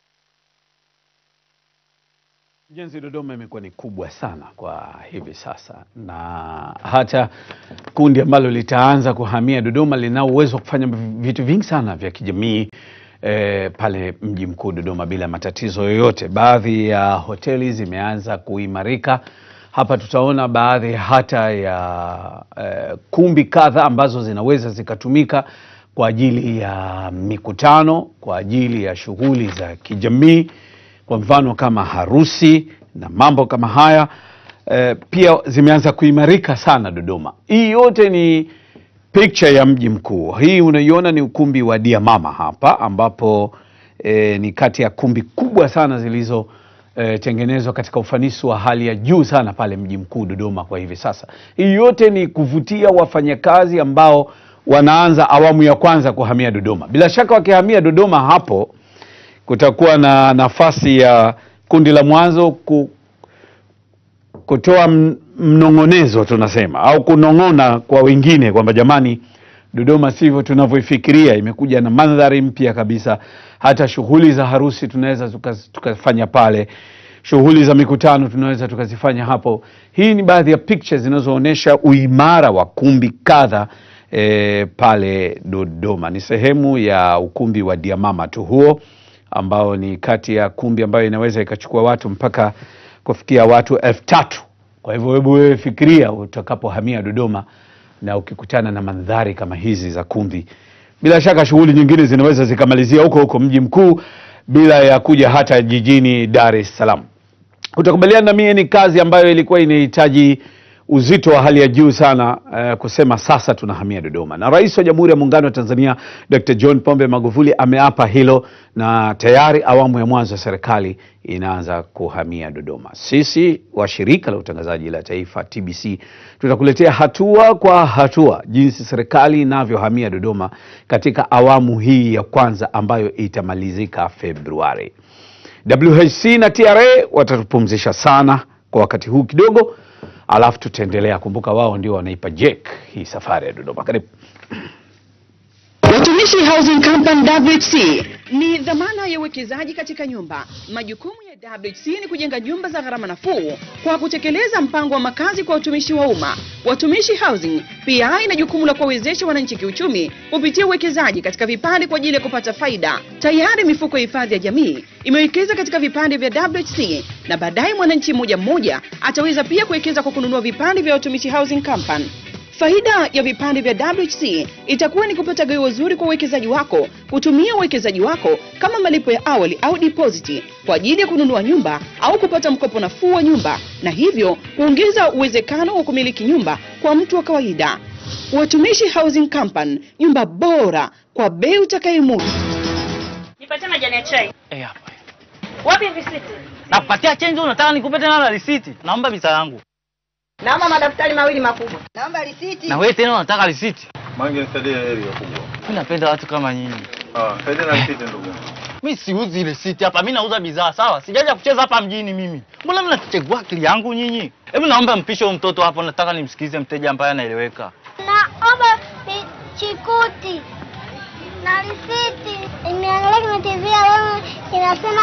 Ujenzi Dodoma imekuwa ni kubwa sana kwa hivi sasa, na hata kundi ambalo litaanza kuhamia Dodoma lina uwezo wa kufanya vitu vingi sana vya kijamii pale mji mkuu Dodoma bila matatizo yoyote. Baadhi ya hoteli zimeanza kuimarika. Hapa tutaona baadhi hata ya kumbi kadha ambazo zinaweza zikatumika kwa ajili ya mikutano, kwa ajili ya shughuli za kijamii, kwa mfano kama harusi na mambo kama haya. Pia zimeanza kuimarika sana Dodoma. Hii yote ni picture ya mji mkuu. Hii unaiona ni ukumbi wa Dia Mama hapa, ambapo ni kati ya kumbi kubwa sana zilizo tengenezwa katika ufanisi wa hali ya juu sana pale mji mkuu Dodoma kwa hivi sasa. Hii yote ni kuvutia wafanyakazi ambao wanaanza awamu ya kwanza kuhamia Dodoma. Bila shaka wakihamia Dodoma hapo kutakuwa na nafasi ya kundi la mwanzo kutoa mnongonezo tunasema, au kunong'ona kwa wengine kwamba jamani, Dodoma sivyo tunavyoifikiria, imekuja na mandhari mpya kabisa. Hata shughuli za harusi tunaweza tukafanya pale, shughuli za mikutano tunaweza tukazifanya hapo. Hii ni baadhi ya pictures zinazoonyesha uimara wa kumbi kadha pale Dodoma. Ni sehemu ya ukumbi wa Dia Mama tu huo, ambao ni kati ya kumbi ambayo inaweza ikachukua watu mpaka kufikia watu 3000. Kwa hivyo hebu wewe fikiria utakapohamia Dodoma na ukikutana na mandhari kama hizi za kumbi. Bila shaka shughuli nyingine zinaweza zikamalizia huko mji mkuu bila ya kuja hata jijini Dar es Salaam. Utakubaliana na mimi ni kazi ambayo ilikuwa inahitaji uzito wa hali ya juu sana kusema sasa tunahamia Dodoma. Na Rais wa Jamhuri ya Muungano wa Tanzania Dr. John Pombe Magufuli ameapa hilo, na tayari awamu ya mwanzo ya serikali inaanza kuhamia Dodoma. Sisi wa shirika la utangazaji la taifa TBC tutakuletea hatua kwa hatua jinsi serikali inavyohamia Dodoma katika awamu hii ya kwanza ambayo itamalizika Februari. WHC na TRA watatupumzisha sana kwa wakati huu kidogo, alafu tutaendelea. Kumbuka wao ndio wanaipa Jack hii safari ya Dodoma. Karibu. Watumishi Housing Company WHC ni dhamana ya uwekezaji katika nyumba. Majukumu ya WHC ni kujenga nyumba za gharama nafuu kwa kutekeleza mpango wa makazi kwa watumishi wa umma. Watumishi Housing pia ina jukumu la kuwawezesha wananchi kiuchumi kupitia uwekezaji katika vipande kwa ajili ya kupata faida. Tayari mifuko ya hifadhi ya jamii imewekeza katika vipande vya WHC, na baadaye mwananchi mmoja ataweza pia kuwekeza kwa kununua vipande vya Watumishi Housing Company. Faida ya vipande vya WHC itakuwa ni kupata gawio zuri kwa uwekezaji wako, kutumia uwekezaji wako kama malipo ya awali au deposit kwa ajili ya kununua nyumba au kupata mkopo nafuu wa nyumba, na hivyo kuongeza uwezekano wa kumiliki nyumba kwa mtu wa kawaida. Watumishi Housing Company, nyumba bora kwa bei utakayomudu. Nipatie majani ya chai. Hapa. Wapi risiti? Nakupatia change, unataka nikupe tena na risiti? Naomba visa yangu. Naomba madaftari mawili makubwa. Naomba risiti. Na wewe tena unataka risiti? Mange nisaidie heri kubwa. Mimi napenda watu kama nyinyi. Saidie na risiti ndugu. Mimi siuzi risiti hapa, mimi nauza bidhaa, sawa? Sijaja kucheza hapa mjini mimi. Mbona mnachegua akili yangu nyinyi? Hebu naomba mpishe mtoto hapo, nataka nimsikize mteja ambaye anaeleweka. Naomba chikuti na risiti. Nimeangalia kwenye TV leo inasema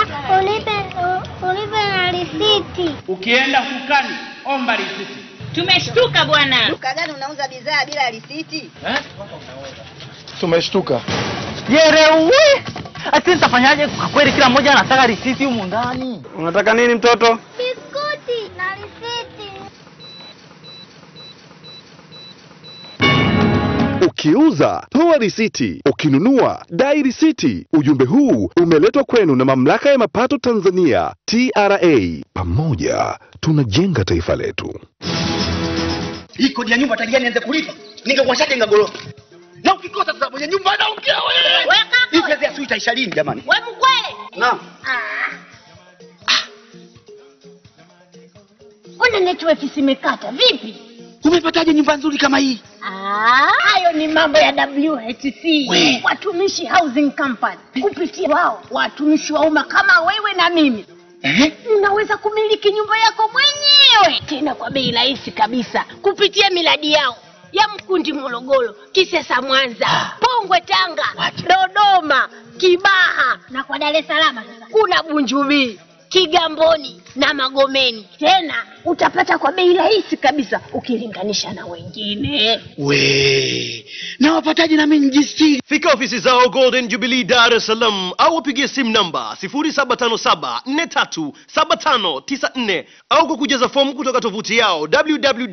ulipe na risiti. Ukienda dukani omba risiti. Tumeshtuka bwana. Duka gani unauza bidhaa bila risiti? Tumeshtuka. Yerewe! Ati nitafanyaje kwa kweli kila mmoja anataka risiti humu ndani? Unataka nini mtoto? Biskuti na risiti. Ukiuza, toa risiti. Ukinunua, dai risiti. Ujumbe huu umeletwa kwenu na Mamlaka ya Mapato Tanzania, TRA. Pamoja tunajenga taifa letu. Hii kodi ya nyumba tangia nianze kulipa, ningekuwashaje ngagorofa. Na ukikosa sasa mwenye nyumba anaongea wewe. Hii kazi ya sui itaisha lini jamani? Wewe mkweli? Naam. Mbona network simekata? Vipi? Umepataje nyumba nzuri kama hii? Hayo ni mambo ya WHC. Watumishi Housing Company. Kupitia wao, watumishi wa umma kama wewe na mimi, unaweza kumiliki nyumba yako mwenyewe tena kwa bei rahisi kabisa kupitia miradi yao ya Mkundi Morogoro, Kisesa Mwanza, Pongwe Tanga, Dodoma, Kibaha, na kwa Dar es Salaam sasa kuna Bunjubi, Kigamboni na Magomeni. Tena utapata kwa bei rahisi kabisa ukilinganisha na wengine. Na wapataje na mimi njisiri? Fika ofisi zao Golden Jubilee Dar es Salaam au wapigie simu namba 0757437594 au kwa kujaza fomu kutoka tovuti yao www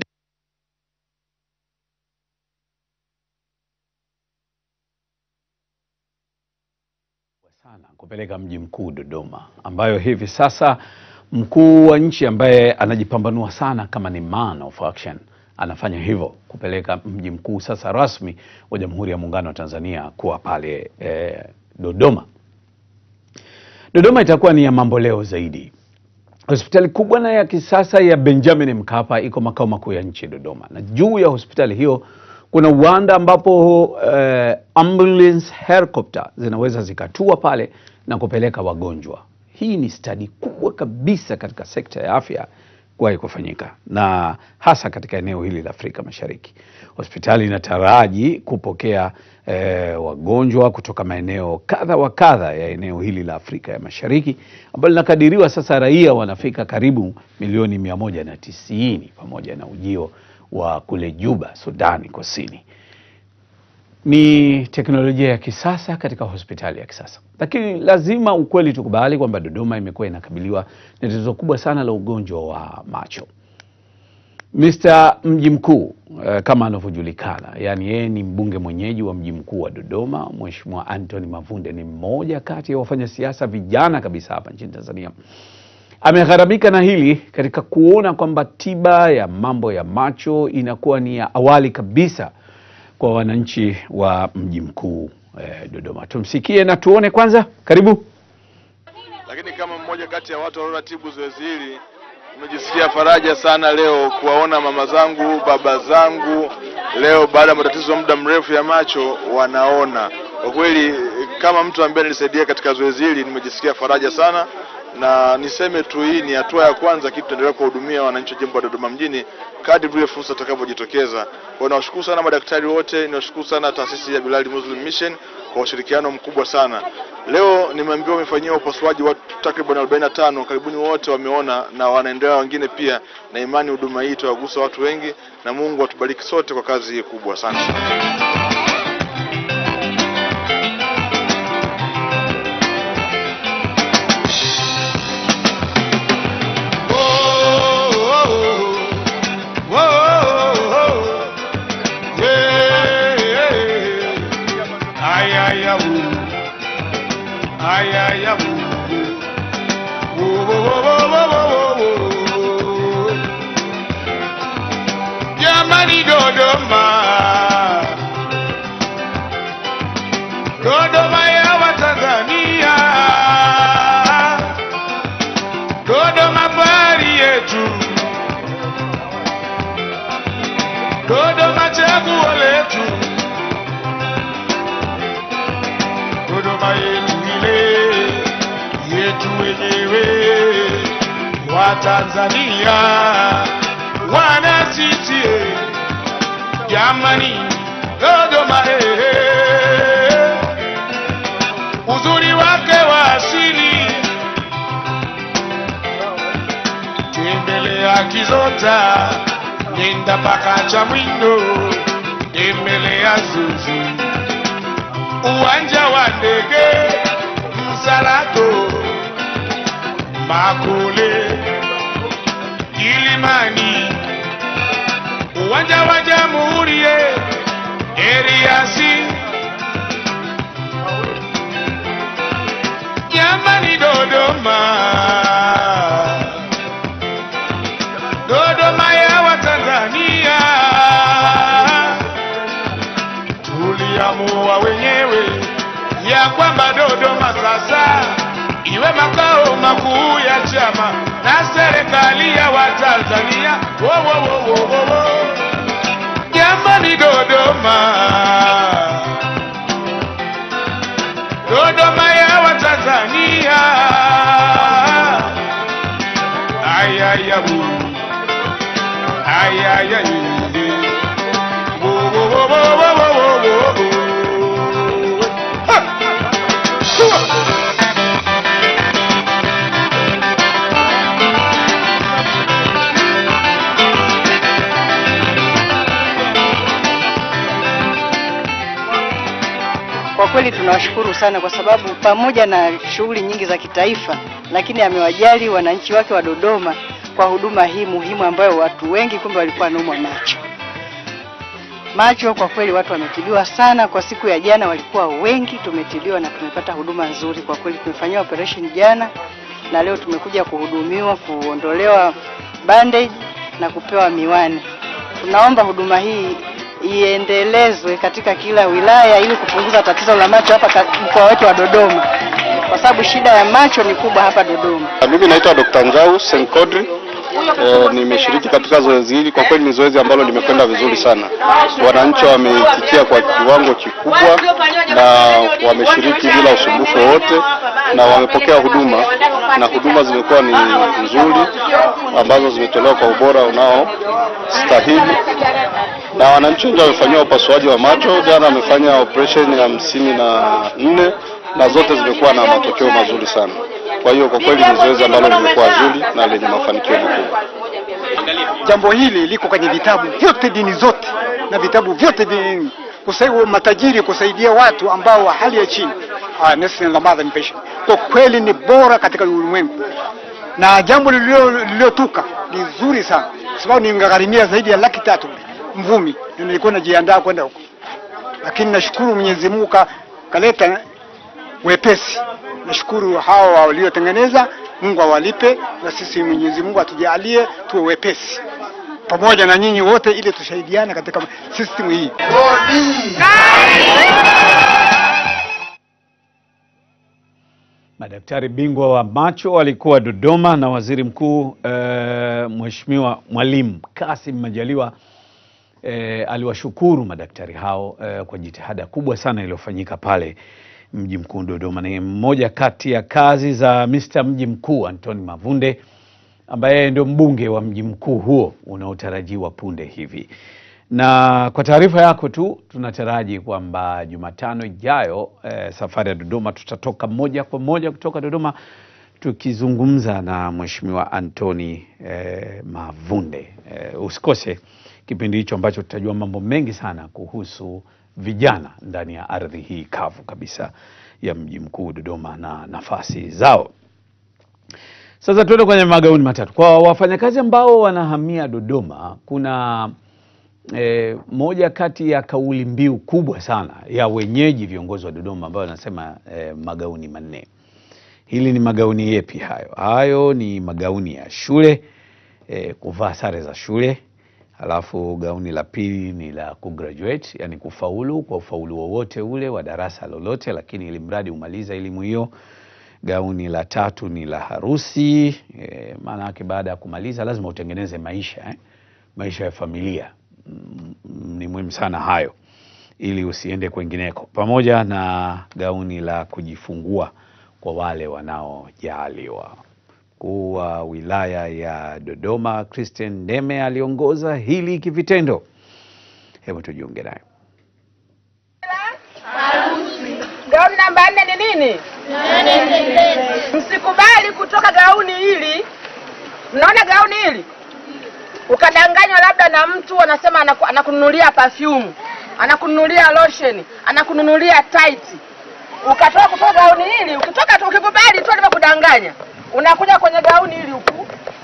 kupeleka mji mkuu Dodoma, ambayo hivi sasa mkuu wa nchi ambaye anajipambanua sana kama ni man of action anafanya hivyo, kupeleka mji mkuu sasa rasmi wa Jamhuri ya Muungano wa Tanzania kuwa pale Dodoma. Dodoma itakuwa ni ya mambo leo zaidi. Hospitali kubwa na ya kisasa ya Benjamin Mkapa iko makao makuu ya nchi Dodoma, na juu ya hospitali hiyo kuna uwanda ambapo ambulance helicopter zinaweza zikatua pale na kupeleka wagonjwa. Hii ni stadi kubwa kabisa katika sekta ya afya kuwahi kufanyika, na hasa katika eneo hili la Afrika Mashariki. Hospitali inataraji kupokea wagonjwa kutoka maeneo kadha wa kadha ya eneo hili la Afrika ya Mashariki, ambalo linakadiriwa sasa raia wanafika karibu milioni 190 pamoja na ujio wa kule Juba, Sudani Kusini. Ni teknolojia ya kisasa katika hospitali ya kisasa. Lakini lazima ukweli tukubali kwamba Dodoma imekuwa inakabiliwa na tatizo kubwa sana la ugonjwa wa macho. Mr. Mji Mkuu kama anavyojulikana, yani yeye ni mbunge mwenyeji wa mji mkuu wa Dodoma, Mheshimiwa Anthony Mavunde, ni mmoja kati ya wafanya siasa vijana kabisa hapa nchini Tanzania. amegharamika na hili katika kuona kwamba tiba ya mambo ya macho inakuwa ni ya awali kabisa kwa wananchi wa mji mkuu Dodoma. Tumsikie na tuone kwanza. Karibu. Lakini kama mmoja kati ya watu walioratibu zoezi hili, nimejisikia faraja sana leo kuwaona mama zangu, baba zangu leo baada ya matatizo muda mrefu ya macho wanaona. Kwa kweli kama mtu ambaye nilisaidia katika zoezi hili nimejisikia faraja sana, na niseme tu hii ni hatua ya kwanza, kitu tuendelea kuhudumia wananchi wa jimbo la Dodoma mjini kadri vile fursa itakapojitokeza. Kwa nawashukuru sana madaktari wote, ninashukuru sana taasisi ya Bilal Muslim Mission kwa ushirikiano mkubwa sana. Leo nimeambiwa wamefanyia upasuaji watu takriban 45, karibuni wote wameona na wanaendelea wengine pia, na imani huduma hii itawagusa watu wengi, na Mungu atubariki sote kwa kazi hii kubwa sana. Jamani Dodoma, Dodoma ya Watanzania, Dodoma fahari yetu, Dodoma chaguo letu, Dodoma yetu ile yetu wenyewe wa Tanzania, wana sisi jamani Dodoma uzuri wake wa asili, tembelea Kizota, nenda mpaka Chamwindo, tembelea Zuzu, uwanja wa ndege Msalato, Makole, Kilimani, uwanja wa Jamhuri, Eriasi, jamani Dodoma, Dodoma ya Watanzania, tuliamua wenyewe ya kwamba Dodoma sasa iwe makao makuu ya chama na serikali ya Watanzania. Jamani Dodoma, Dodoma ya Watanzania, ayayabu ayayayi Kwa kweli tunawashukuru sana kwa sababu pamoja na shughuli nyingi za kitaifa, lakini amewajali wananchi wake wa Dodoma kwa huduma hii muhimu ambayo watu wengi kumbe walikuwa wanaumwa macho. Macho kwa kweli watu wametibiwa sana, kwa siku ya jana walikuwa wengi, tumetibiwa na tumepata huduma nzuri. Kwa kweli tumefanyia operation jana na leo tumekuja kuhudumiwa, kuondolewa bandage na kupewa miwani. Tunaomba huduma hii iendelezwe katika kila wilaya ili kupunguza tatizo la macho hapa mkoa wetu wa Dodoma, kwa sababu shida ya macho ni kubwa hapa Dodoma. Mimi naitwa Dr. Njau Senkodri. Nimeshiriki katika zoezi hili. Kwa kweli ni zoezi ambalo limekwenda vizuri sana. Wananchi wameitikia kwa kiwango kikubwa na wameshiriki bila usumbufu wote na wamepokea huduma, na huduma zimekuwa ni nzuri ambazo zimetolewa kwa ubora unaostahili, na wananchi wengi wamefanywa upasuaji wa macho. Jana wamefanya operation 54 na zote zimekuwa na matokeo mazuri sana. Kwa hiyo kwa kweli ni zoezi ambalo limekuwa zuri na lenye mafanikio makubwa. Jambo hili liko kwenye vitabu vyote, dini zote na vitabu vyote dini, kusaidia matajiri, kusaidia watu ambao wa hali ya chini. Kwa kweli ni bora katika ulimwengu, na jambo lililotuka ni zuri sana, sababu ningagharimia zaidi ya 300,000 mvumi, nilikuwa najiandaa kwenda huko, lakini nashukuru Mwenyezi Mungu kaleta wepesi. Nashukuru hao waliotengeneza Mungu awalipe, na sisi Mwenyezi Mungu atujalie tuwe wepesi pamoja na nyinyi wote, ili tusaidiane katika system hii. Madaktari bingwa wa macho walikuwa Dodoma na Waziri Mkuu Mheshimiwa Mwalimu Kassim Majaliwa aliwashukuru madaktari hao kwa jitihada kubwa sana iliyofanyika pale mji mkuu Dodoma. Ni mmoja kati ya kazi za Mr. Mji Mkuu Anthony Mavunde ambaye ndio mbunge wa mji mkuu huo unaotarajiwa punde hivi. Na kwa taarifa yako tu, tunataraji kwamba Jumatano ijayo safari ya Dodoma tutatoka moja kwa moja kutoka Dodoma tukizungumza na Mheshimiwa Anthony Mavunde. Usikose kipindi hicho ambacho tutajua mambo mengi sana kuhusu vijana ndani ya ardhi hii kavu kabisa ya mji mkuu Dodoma na nafasi zao. Sasa tuende kwenye magauni matatu. Kwa wafanyakazi ambao wanahamia Dodoma, kuna moja kati ya kauli mbiu kubwa sana ya wenyeji viongozi wa Dodoma ambao wanasema magauni manne. Hili ni magauni yepi hayo? Hayo ni magauni ya shule, kuvaa sare za shule. Alafu gauni la pili ni la kugraduate, yani kufaulu kwa ufaulu wowote ule wa darasa lolote, lakini ili mradi umaliza elimu hiyo. Gauni la tatu ni la harusi, maana yake baada ya kumaliza lazima utengeneze maisha, maisha ya familia. Ni muhimu sana hayo ili usiende kwengineko. Pamoja na gauni la kujifungua kwa wale wanaojaliwa. Mkuu wa wilaya ya Dodoma Christian Ndeme aliongoza hili kivitendo. Hebu tujiunge naye. Gauni namba 4 ni nini? Msikubali kutoka gauni hili. Mnaona gauni hili? Ukadanganywa labda na mtu anasema anakununulia perfume, anakununulia lotion, anakununulia tight. Ukatoka kutoka gauni hili, ukitoka tu ukikubali tu nimekudanganya. Unakuja kwenye gauni hili huku.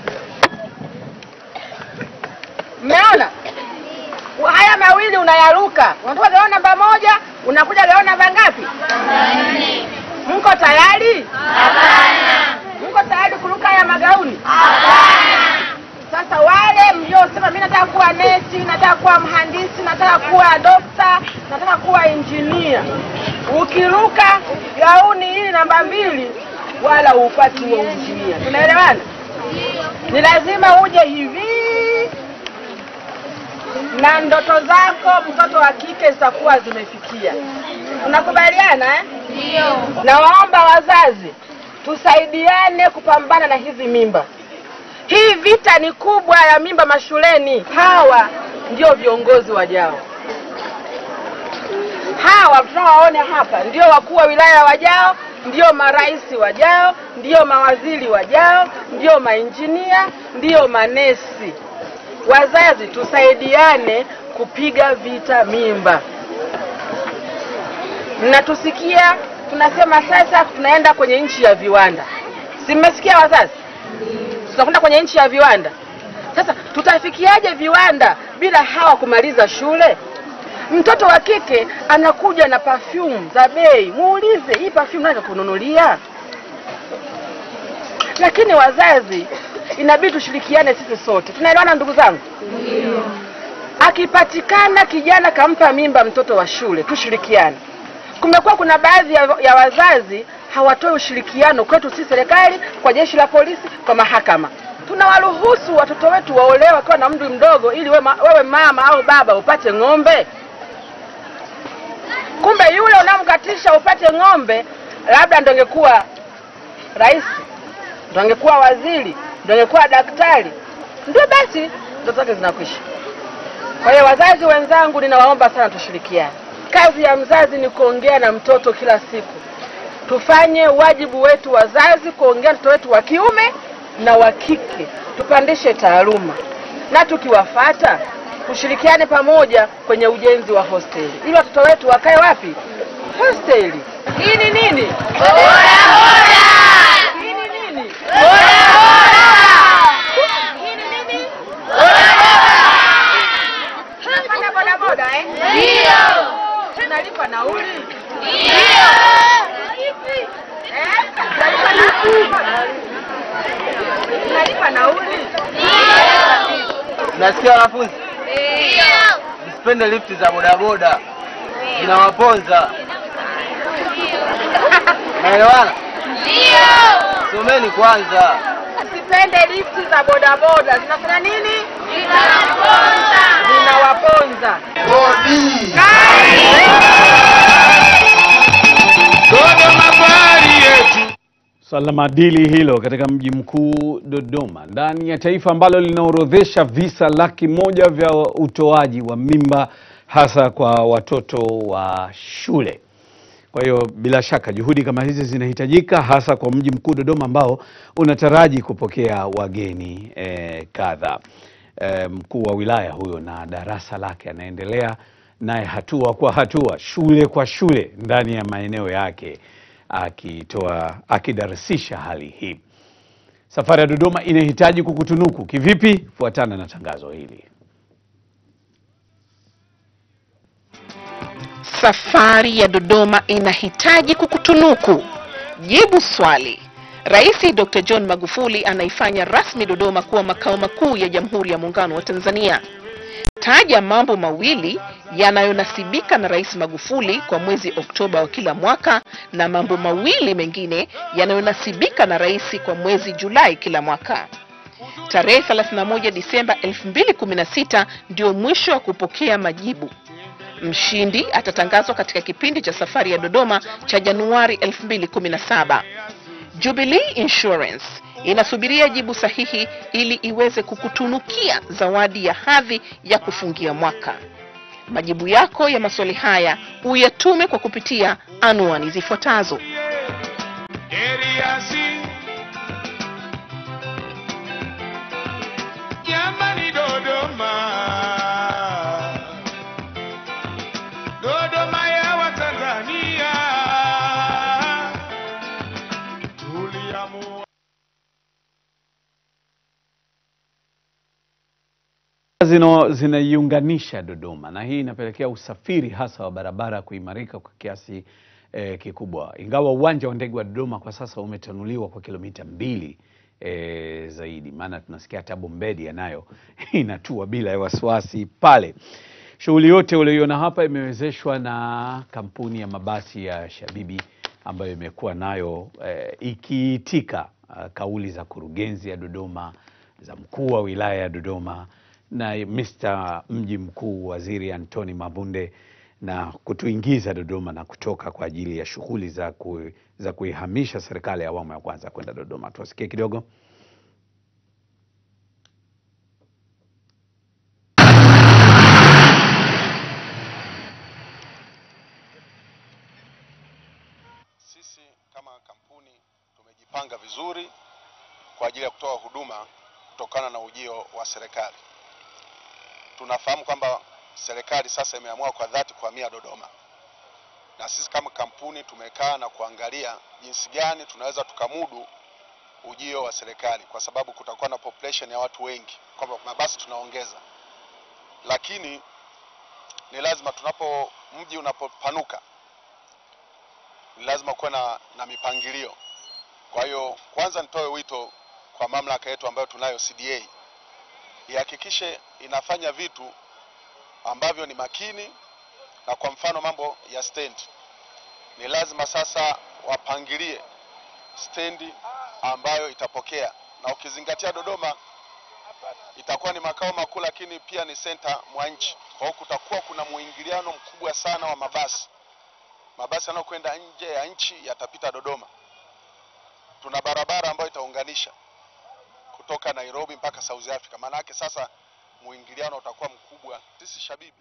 Umeona? Haya mawili unayaruka. Unatoka gauni namba 1, unakuja gauni namba ngapi? 4. Mko tayari? Hapana. Mko tayari kuruka haya magauni? Hapana. Sasa wale mliosema mimi nataka kuwa nesi, nataka kuwa mhandisi, nataka kuwa dokta, nataka kuwa engineer, ukiruka gauni hili namba 2 wala upati wa engineer. Tunaelewana? Ni lazima uje hivi. Na ndoto zako mtoto wa kike zitakuwa zimefikia. Tunakubaliana Ndio. Nawaomba wazazi tusaidiane kupambana na hizi mimba. Hii vita ni kubwa ya mimba mashuleni. Hawa ndio viongozi wajao. Hawa tunawaona hapa ndio wakuu wa wilaya wajao, ndio marais wajao, ndio mawaziri wajao, ndio mainjinia, ndio manesi. Wazazi tusaidiane kupiga vita mimba. Mnatusikia tunasema sasa tunaenda kwenye nchi ya viwanda. Si mmesikia wazazi? Tunakwenda kwenye nchi ya viwanda. Sasa tutafikiaje viwanda bila hawa kumaliza shule? Mtoto wa kike anakuja na perfume za bei. Muulize, hii perfume nani kununulia? Lakini wazazi inabidi tushirikiane sisi sote. Tunaelewana ndugu zangu? Ndio. Akipatikana kijana kampa mimba mtoto wa shule, tushirikiane. Kumekuwa kuna baadhi ya wazazi hawatoi ushirikiano kwetu sisi serikali, kwa jeshi la polisi, kwa mahakama. Tunawaruhusu watoto wetu waolewe kwa na umri mdogo ili wewe mama au baba upate ng'ombe. Kumbe yule unamkatisha upate ng'ombe labda ndio angekuwa rais, ndio angekuwa waziri, ndio angekuwa daktari. Ndio basi ndoto zake zinakwisha. Kwa hiyo wazazi wenzangu ninawaomba sana tushirikiane. Kazi ya mzazi ni kuongea na mtoto kila siku. Tufanye wajibu wetu wazazi kuongea na mtoto wetu wa kiume na wa kike. Tupandishe taaluma. Na tukiwafuata tushirikiane pamoja kwenye ujenzi wa hosteli. Ili watoto wetu wakae wapi? Hosteli. Hii ni nini? Bora bora. Hii ni nini? Bora bora. Hii ni nini? Bora bora. Tunapanda boda boda Ndio. Tunalipa nauli? Ndio. mnalipa nauli? Nasikia wanafunzi? Msipende lifti za bodaboda. Zinawaponza. Naelewana? Ndio. Someni kwanza. Msipende lifti za bodaboda. Zinafanya nini? Zinawaponza. Zinawaponza. Bodi. Dodoma bari yetu. Swala maadili hilo katika mji mkuu Dodoma, ndani ya taifa ambalo linaorodhesha visa 100,000 vya utoaji wa mimba hasa kwa watoto wa shule. Kwa hiyo bila shaka juhudi kama hizi zinahitajika hasa kwa mji mkuu Dodoma ambao unataraji kupokea wageni kadha. Mkuu wa wilaya huyo na darasa lake anaendelea naye hatua kwa hatua, shule kwa shule ndani ya maeneo yake akidarisisha hali hii. Safari ya Dodoma inahitaji kukutunuku. Kivipi? Fuatana na tangazo hili. Safari ya Dodoma inahitaji kukutunuku. Jibu swali. Rais Dr. John Magufuli anaifanya rasmi Dodoma kuwa makao makuu ya Jamhuri ya Muungano wa Tanzania. Taja mambo mawili yanayonasibika na Rais Magufuli kwa mwezi Oktoba wa kila mwaka na mambo mawili mengine yanayonasibika na rais kwa mwezi Julai kila mwaka. Tarehe 31 Disemba 2016 ndio mwisho wa kupokea majibu. Mshindi atatangazwa katika kipindi cha Safari ya Dodoma cha Januari 2017. Jubilee Insurance inasubiria jibu sahihi ili iweze kukutunukia zawadi ya hadhi ya kufungia mwaka. Majibu yako ya maswali haya uyatume kwa kupitia anwani zifuatazo. Jamani Dodoma. Dodoma ya Watanzania. Tuliamua. Zinaiunganisha Dodoma na hii inapelekea usafiri hasa wa barabara kuimarika kwa kiasi kikubwa. Ingawa uwanja wa ndege wa Dodoma kwa sasa umetanuliwa kwa kilomita 2 zaidi, maana tunasikia hata Bombedi nayo inatua bila ya wasiwasi pale. Shughuli yote uliyoiona hapa imewezeshwa na kampuni ya mabasi ya Shabibi ambayo imekuwa nayo ikiitika kauli za kurugenzi ya Dodoma, za mkuu wa wilaya ya Dodoma na Mr. Mji Mkuu Waziri Anthony Mabunde na kutuingiza Dodoma na kutoka kwa ajili ya shughuli za kuihamisha serikali ya awamu ya kwanza kwenda Dodoma. Tuwasikie kidogo. Sisi kama kampuni tumejipanga vizuri kwa ajili ya kutoa huduma kutokana na ujio wa serikali. Tunafahamu kwamba serikali sasa imeamua kwa dhati kuhamia Dodoma. Na sisi kama kampuni tumekaa na kuangalia jinsi gani tunaweza tukamudu ujio wa serikali, kwa sababu kutakuwa na population ya watu wengi, kwamba mabasi tunaongeza. Lakini ni lazima mji unapopanuka ni lazima kuwe na mipangilio. Kwa hiyo kwanza nitoe wito kwa mamlaka yetu ambayo tunayo CDA, ihakikishe inafanya vitu ambavyo ni makini. Na kwa mfano mambo ya stand, ni lazima sasa wapangilie stendi ambayo itapokea, na ukizingatia Dodoma itakuwa ni makao makuu lakini pia ni center mwa nchi. Kwa hiyo kutakuwa kuna muingiliano mkubwa sana wa mabasi yanayokwenda nje ya nchi yatapita Dodoma. Tuna barabara ambayo itaunganisha kutoka Nairobi mpaka South Africa. Maana yake sasa muingiliano utakuwa mkubwa. Sisi Shabibi,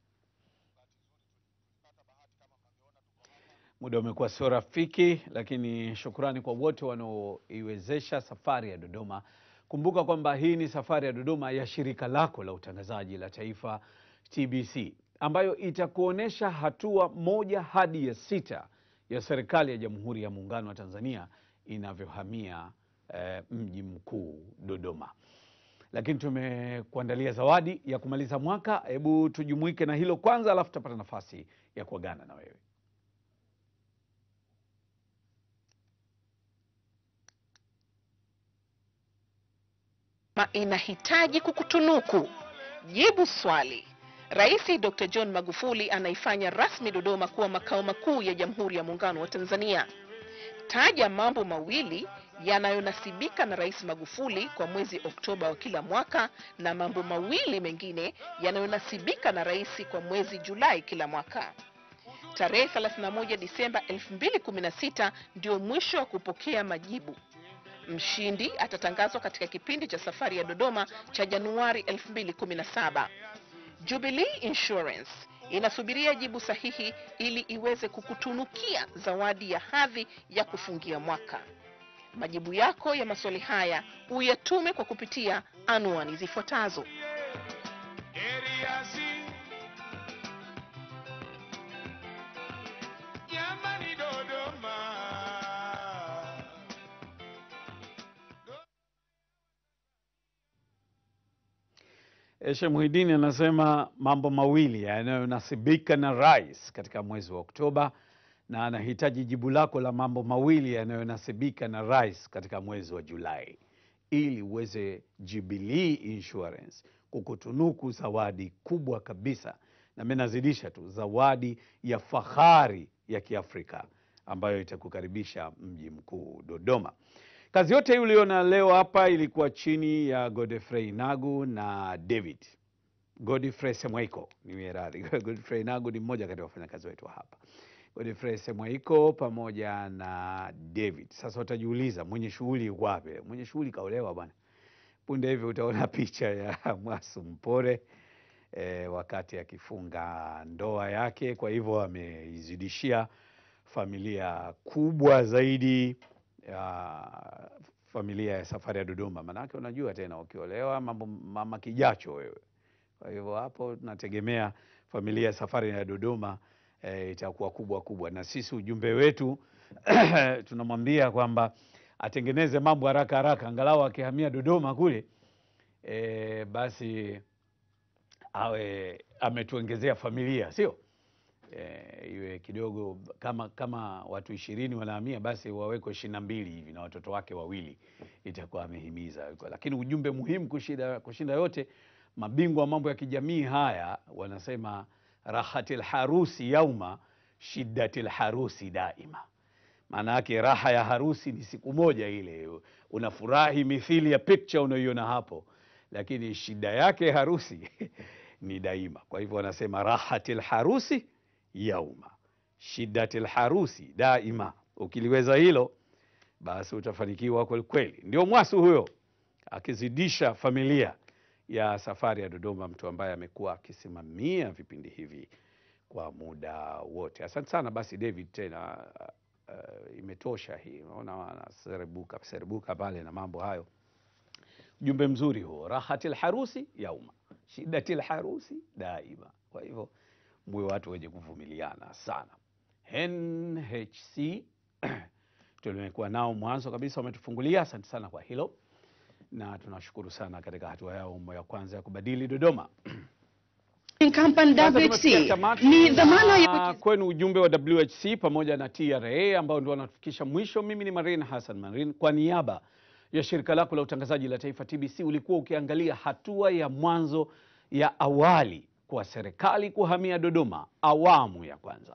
muda umekuwa sio rafiki, lakini shukrani kwa wote wanaoiwezesha safari ya Dodoma. Kumbuka kwamba hii ni safari ya Dodoma ya shirika lako la utangazaji la taifa TBC, ambayo itakuonesha hatua 1 hadi ya 6 ya serikali ya Jamhuri ya Muungano wa Tanzania inavyohamia mji mkuu Dodoma. Lakini tumekuandalia zawadi ya kumaliza mwaka. Hebu tujumuike na hilo kwanza, alafu tutapata nafasi ya kuagana na wewe. inahitaji kukutunuku? Jibu swali. Rais Dr. John Magufuli anaifanya rasmi Dodoma kuwa makao makuu ya Jamhuri ya Muungano wa Tanzania. Taja mambo mawili yanayonasibika na Rais Magufuli kwa mwezi Oktoba wa kila mwaka na mambo mawili mengine yanayonasibika na rais kwa mwezi Julai kila mwaka. Tarehe 31 Disemba 2016 ndio mwisho wa kupokea majibu. Mshindi atatangazwa katika kipindi cha safari ya Dodoma cha Januari 2017. Jubilee Insurance inasubiria jibu sahihi ili iweze kukutunukia zawadi ya hadhi ya kufungia mwaka. Majibu yako ya maswali haya uyatume kwa kupitia anwani zifuatazo. Eshe Muhidini anasema mambo mawili yanayonasibika na rais katika mwezi wa Oktoba, na anahitaji jibu lako la mambo mawili yanayonasibika na rais katika mwezi wa Julai ili uweze Jubilee Insurance kukutunuku zawadi kubwa kabisa, na mimi nazidisha tu, zawadi ya fahari ya Kiafrika ambayo itakukaribisha mji mkuu Dodoma. Kazi yote uliona leo hapa ilikuwa chini ya Godfrey Nagu na David. Godfrey Semwaiko ni radhi. Godfrey Nagu ni mmoja kati ya wafanyakazi wetu hapa. Godfrey Semwaiko pamoja na David. Sasa utajiuliza mwenye shughuli yuko wapi? Mwenye shughuli kaolewa bwana. Punde hivi utaona picha ya Mwasu Mpore wakati akifunga ndoa yake. Kwa hivyo ameizidishia familia kubwa zaidi familia ya safari ya Dodoma. Manake unajua tena ukiolewa mama kijacho wewe. Kwa hivyo hapo tunategemea familia ya safari ya Dodoma itakuwa kubwa, na sisi ujumbe wetu tunamwambia kwamba atengeneze mambo haraka angalau akihamia Dodoma kule basi awe ametuongezea familia, sio? Iwe kidogo kama watu 20 wanahamia, basi waweko 22 hivi na watoto wake wawili, itakuwa amehimiza. Lakini ujumbe muhimu kushinda yote, mabingwa mambo ya kijamii haya wanasema rahatil harusi yauma, shiddatil harusi daima. Maana yake raha ya harusi ni siku moja ile, unafurahi mithili ya picture unayoiona hapo, lakini shida yake harusi ni daima. Kwa hivyo wanasema rahatil harusi yauma, shiddatil harusi daima. Ukiliweza hilo basi utafanikiwa kweli kweli. Ndio Mwasu huyo akizidisha familia ya safari ya Dodoma, mtu ambaye amekuwa akisimamia vipindi hivi kwa muda wote. Asante sana basi David, tena imetosha hii. Unaona wanaserebuka pale na mambo hayo. Ujumbe mzuri huo, rahatil harusi yauma, shiddatil harusi daima. Kwa hivyo mwe watu wenye kuvumiliana sana. NHC tulikuwa nao mwanzo kabisa, wametufungulia. Asante sana kwa hilo, na tunashukuru sana katika hatua yao ya kwanza ya kubadili Dodoma. Company WHC ni dhamana ya kwenu ujumbe wa WHC pamoja na TRA ambao ndio wanatufikisha mwisho. Mimi ni Marin Hassan Marin, kwa niaba ya shirika lako la utangazaji la taifa TBC. Ulikuwa ukiangalia hatua ya mwanzo ya awali kwa serikali kuhamia Dodoma, awamu ya kwanza.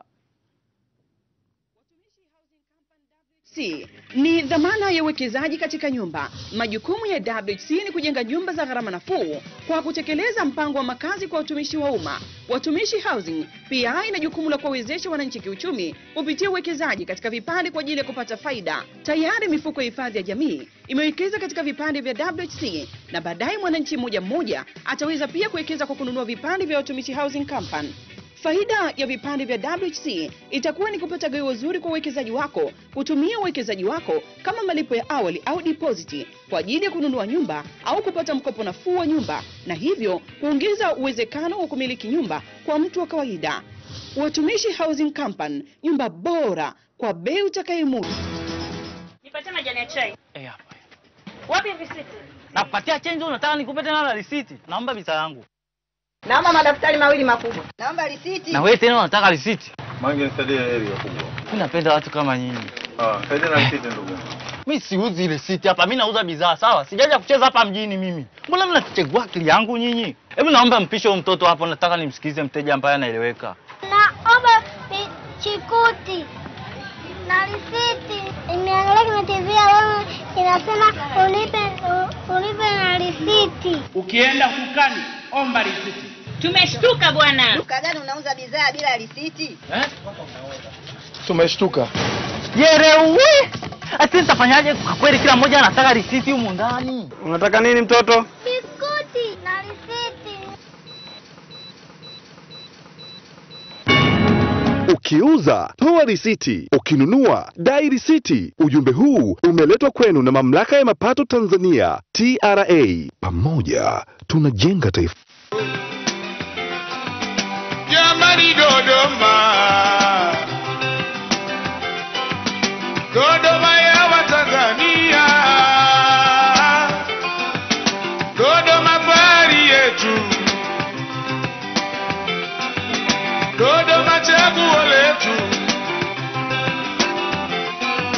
Ni dhamana ya uwekezaji katika nyumba. Majukumu ya WHC ni kujenga nyumba za gharama nafuu kwa kutekeleza mpango wa makazi kwa watumishi wa umma. Watumishi Housing pia ina jukumu la kuwawezesha wananchi kiuchumi kupitia uwekezaji katika vipande kwa ajili ya kupata faida. Tayari mifuko ya hifadhi ya jamii imewekeza katika vipande vya WHC, na baadaye mwananchi mmoja ataweza pia kuwekeza kwa kununua vipande vya Watumishi Housing Company. Faida ya vipande vya WHC itakuwa ni kupata gawio zuri kwa uwekezaji wako, kutumia uwekezaji wako kama malipo ya awali au deposit kwa ajili ya kununua nyumba au kupata mkopo nafuu wa nyumba, na hivyo kuongeza uwezekano wa kumiliki nyumba kwa mtu wa kawaida. Watumishi Housing Company, nyumba bora kwa bei utakayomudu. Nipatie majani ya chai. Hapa. Wapi risiti? Nakupatia change, unataka nikupe tena na risiti? Naomba visa yangu. Naomba madaftari mawili makubwa. Naomba risiti. Na wewe tena unataka risiti? Mange nisaidie heri kubwa. Mimi napenda watu kama nyinyi. Saidie na risiti ndugu. Mimi siuzi risiti hapa, mimi nauza bidhaa sawa. Sijaja kucheza hapa mjini mimi. Mbona mnachegua akili yangu nyinyi? Hebu naomba mpishe huyo mtoto hapo, nataka nimsikize mteja ambaye anaeleweka. Naomba chikuti na risiti. Nimeangalia kwenye TV leo inasema ulipe na risiti. Ukienda dukani omba risiti. Tumeshtuka bwana. Duka gani unauza bidhaa bila risiti? Tumeshtuka. Yerewe! Ati nitafanyaje kwa kweli kila mmoja anataka risiti humu ndani. Unataka nini mtoto? Biskuti na risiti. Ukiuza toa risiti, ukinunua dai risiti. Ujumbe huu umeletwa kwenu na Mamlaka ya Mapato Tanzania TRA. Pamoja tunajenga taifa. Jamani Dodoma, Dodoma ya Watanzania, Dodoma fahari yetu, Dodoma chaguo letu,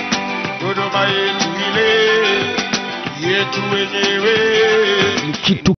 Dodoma yetu ile yetu wenyewe.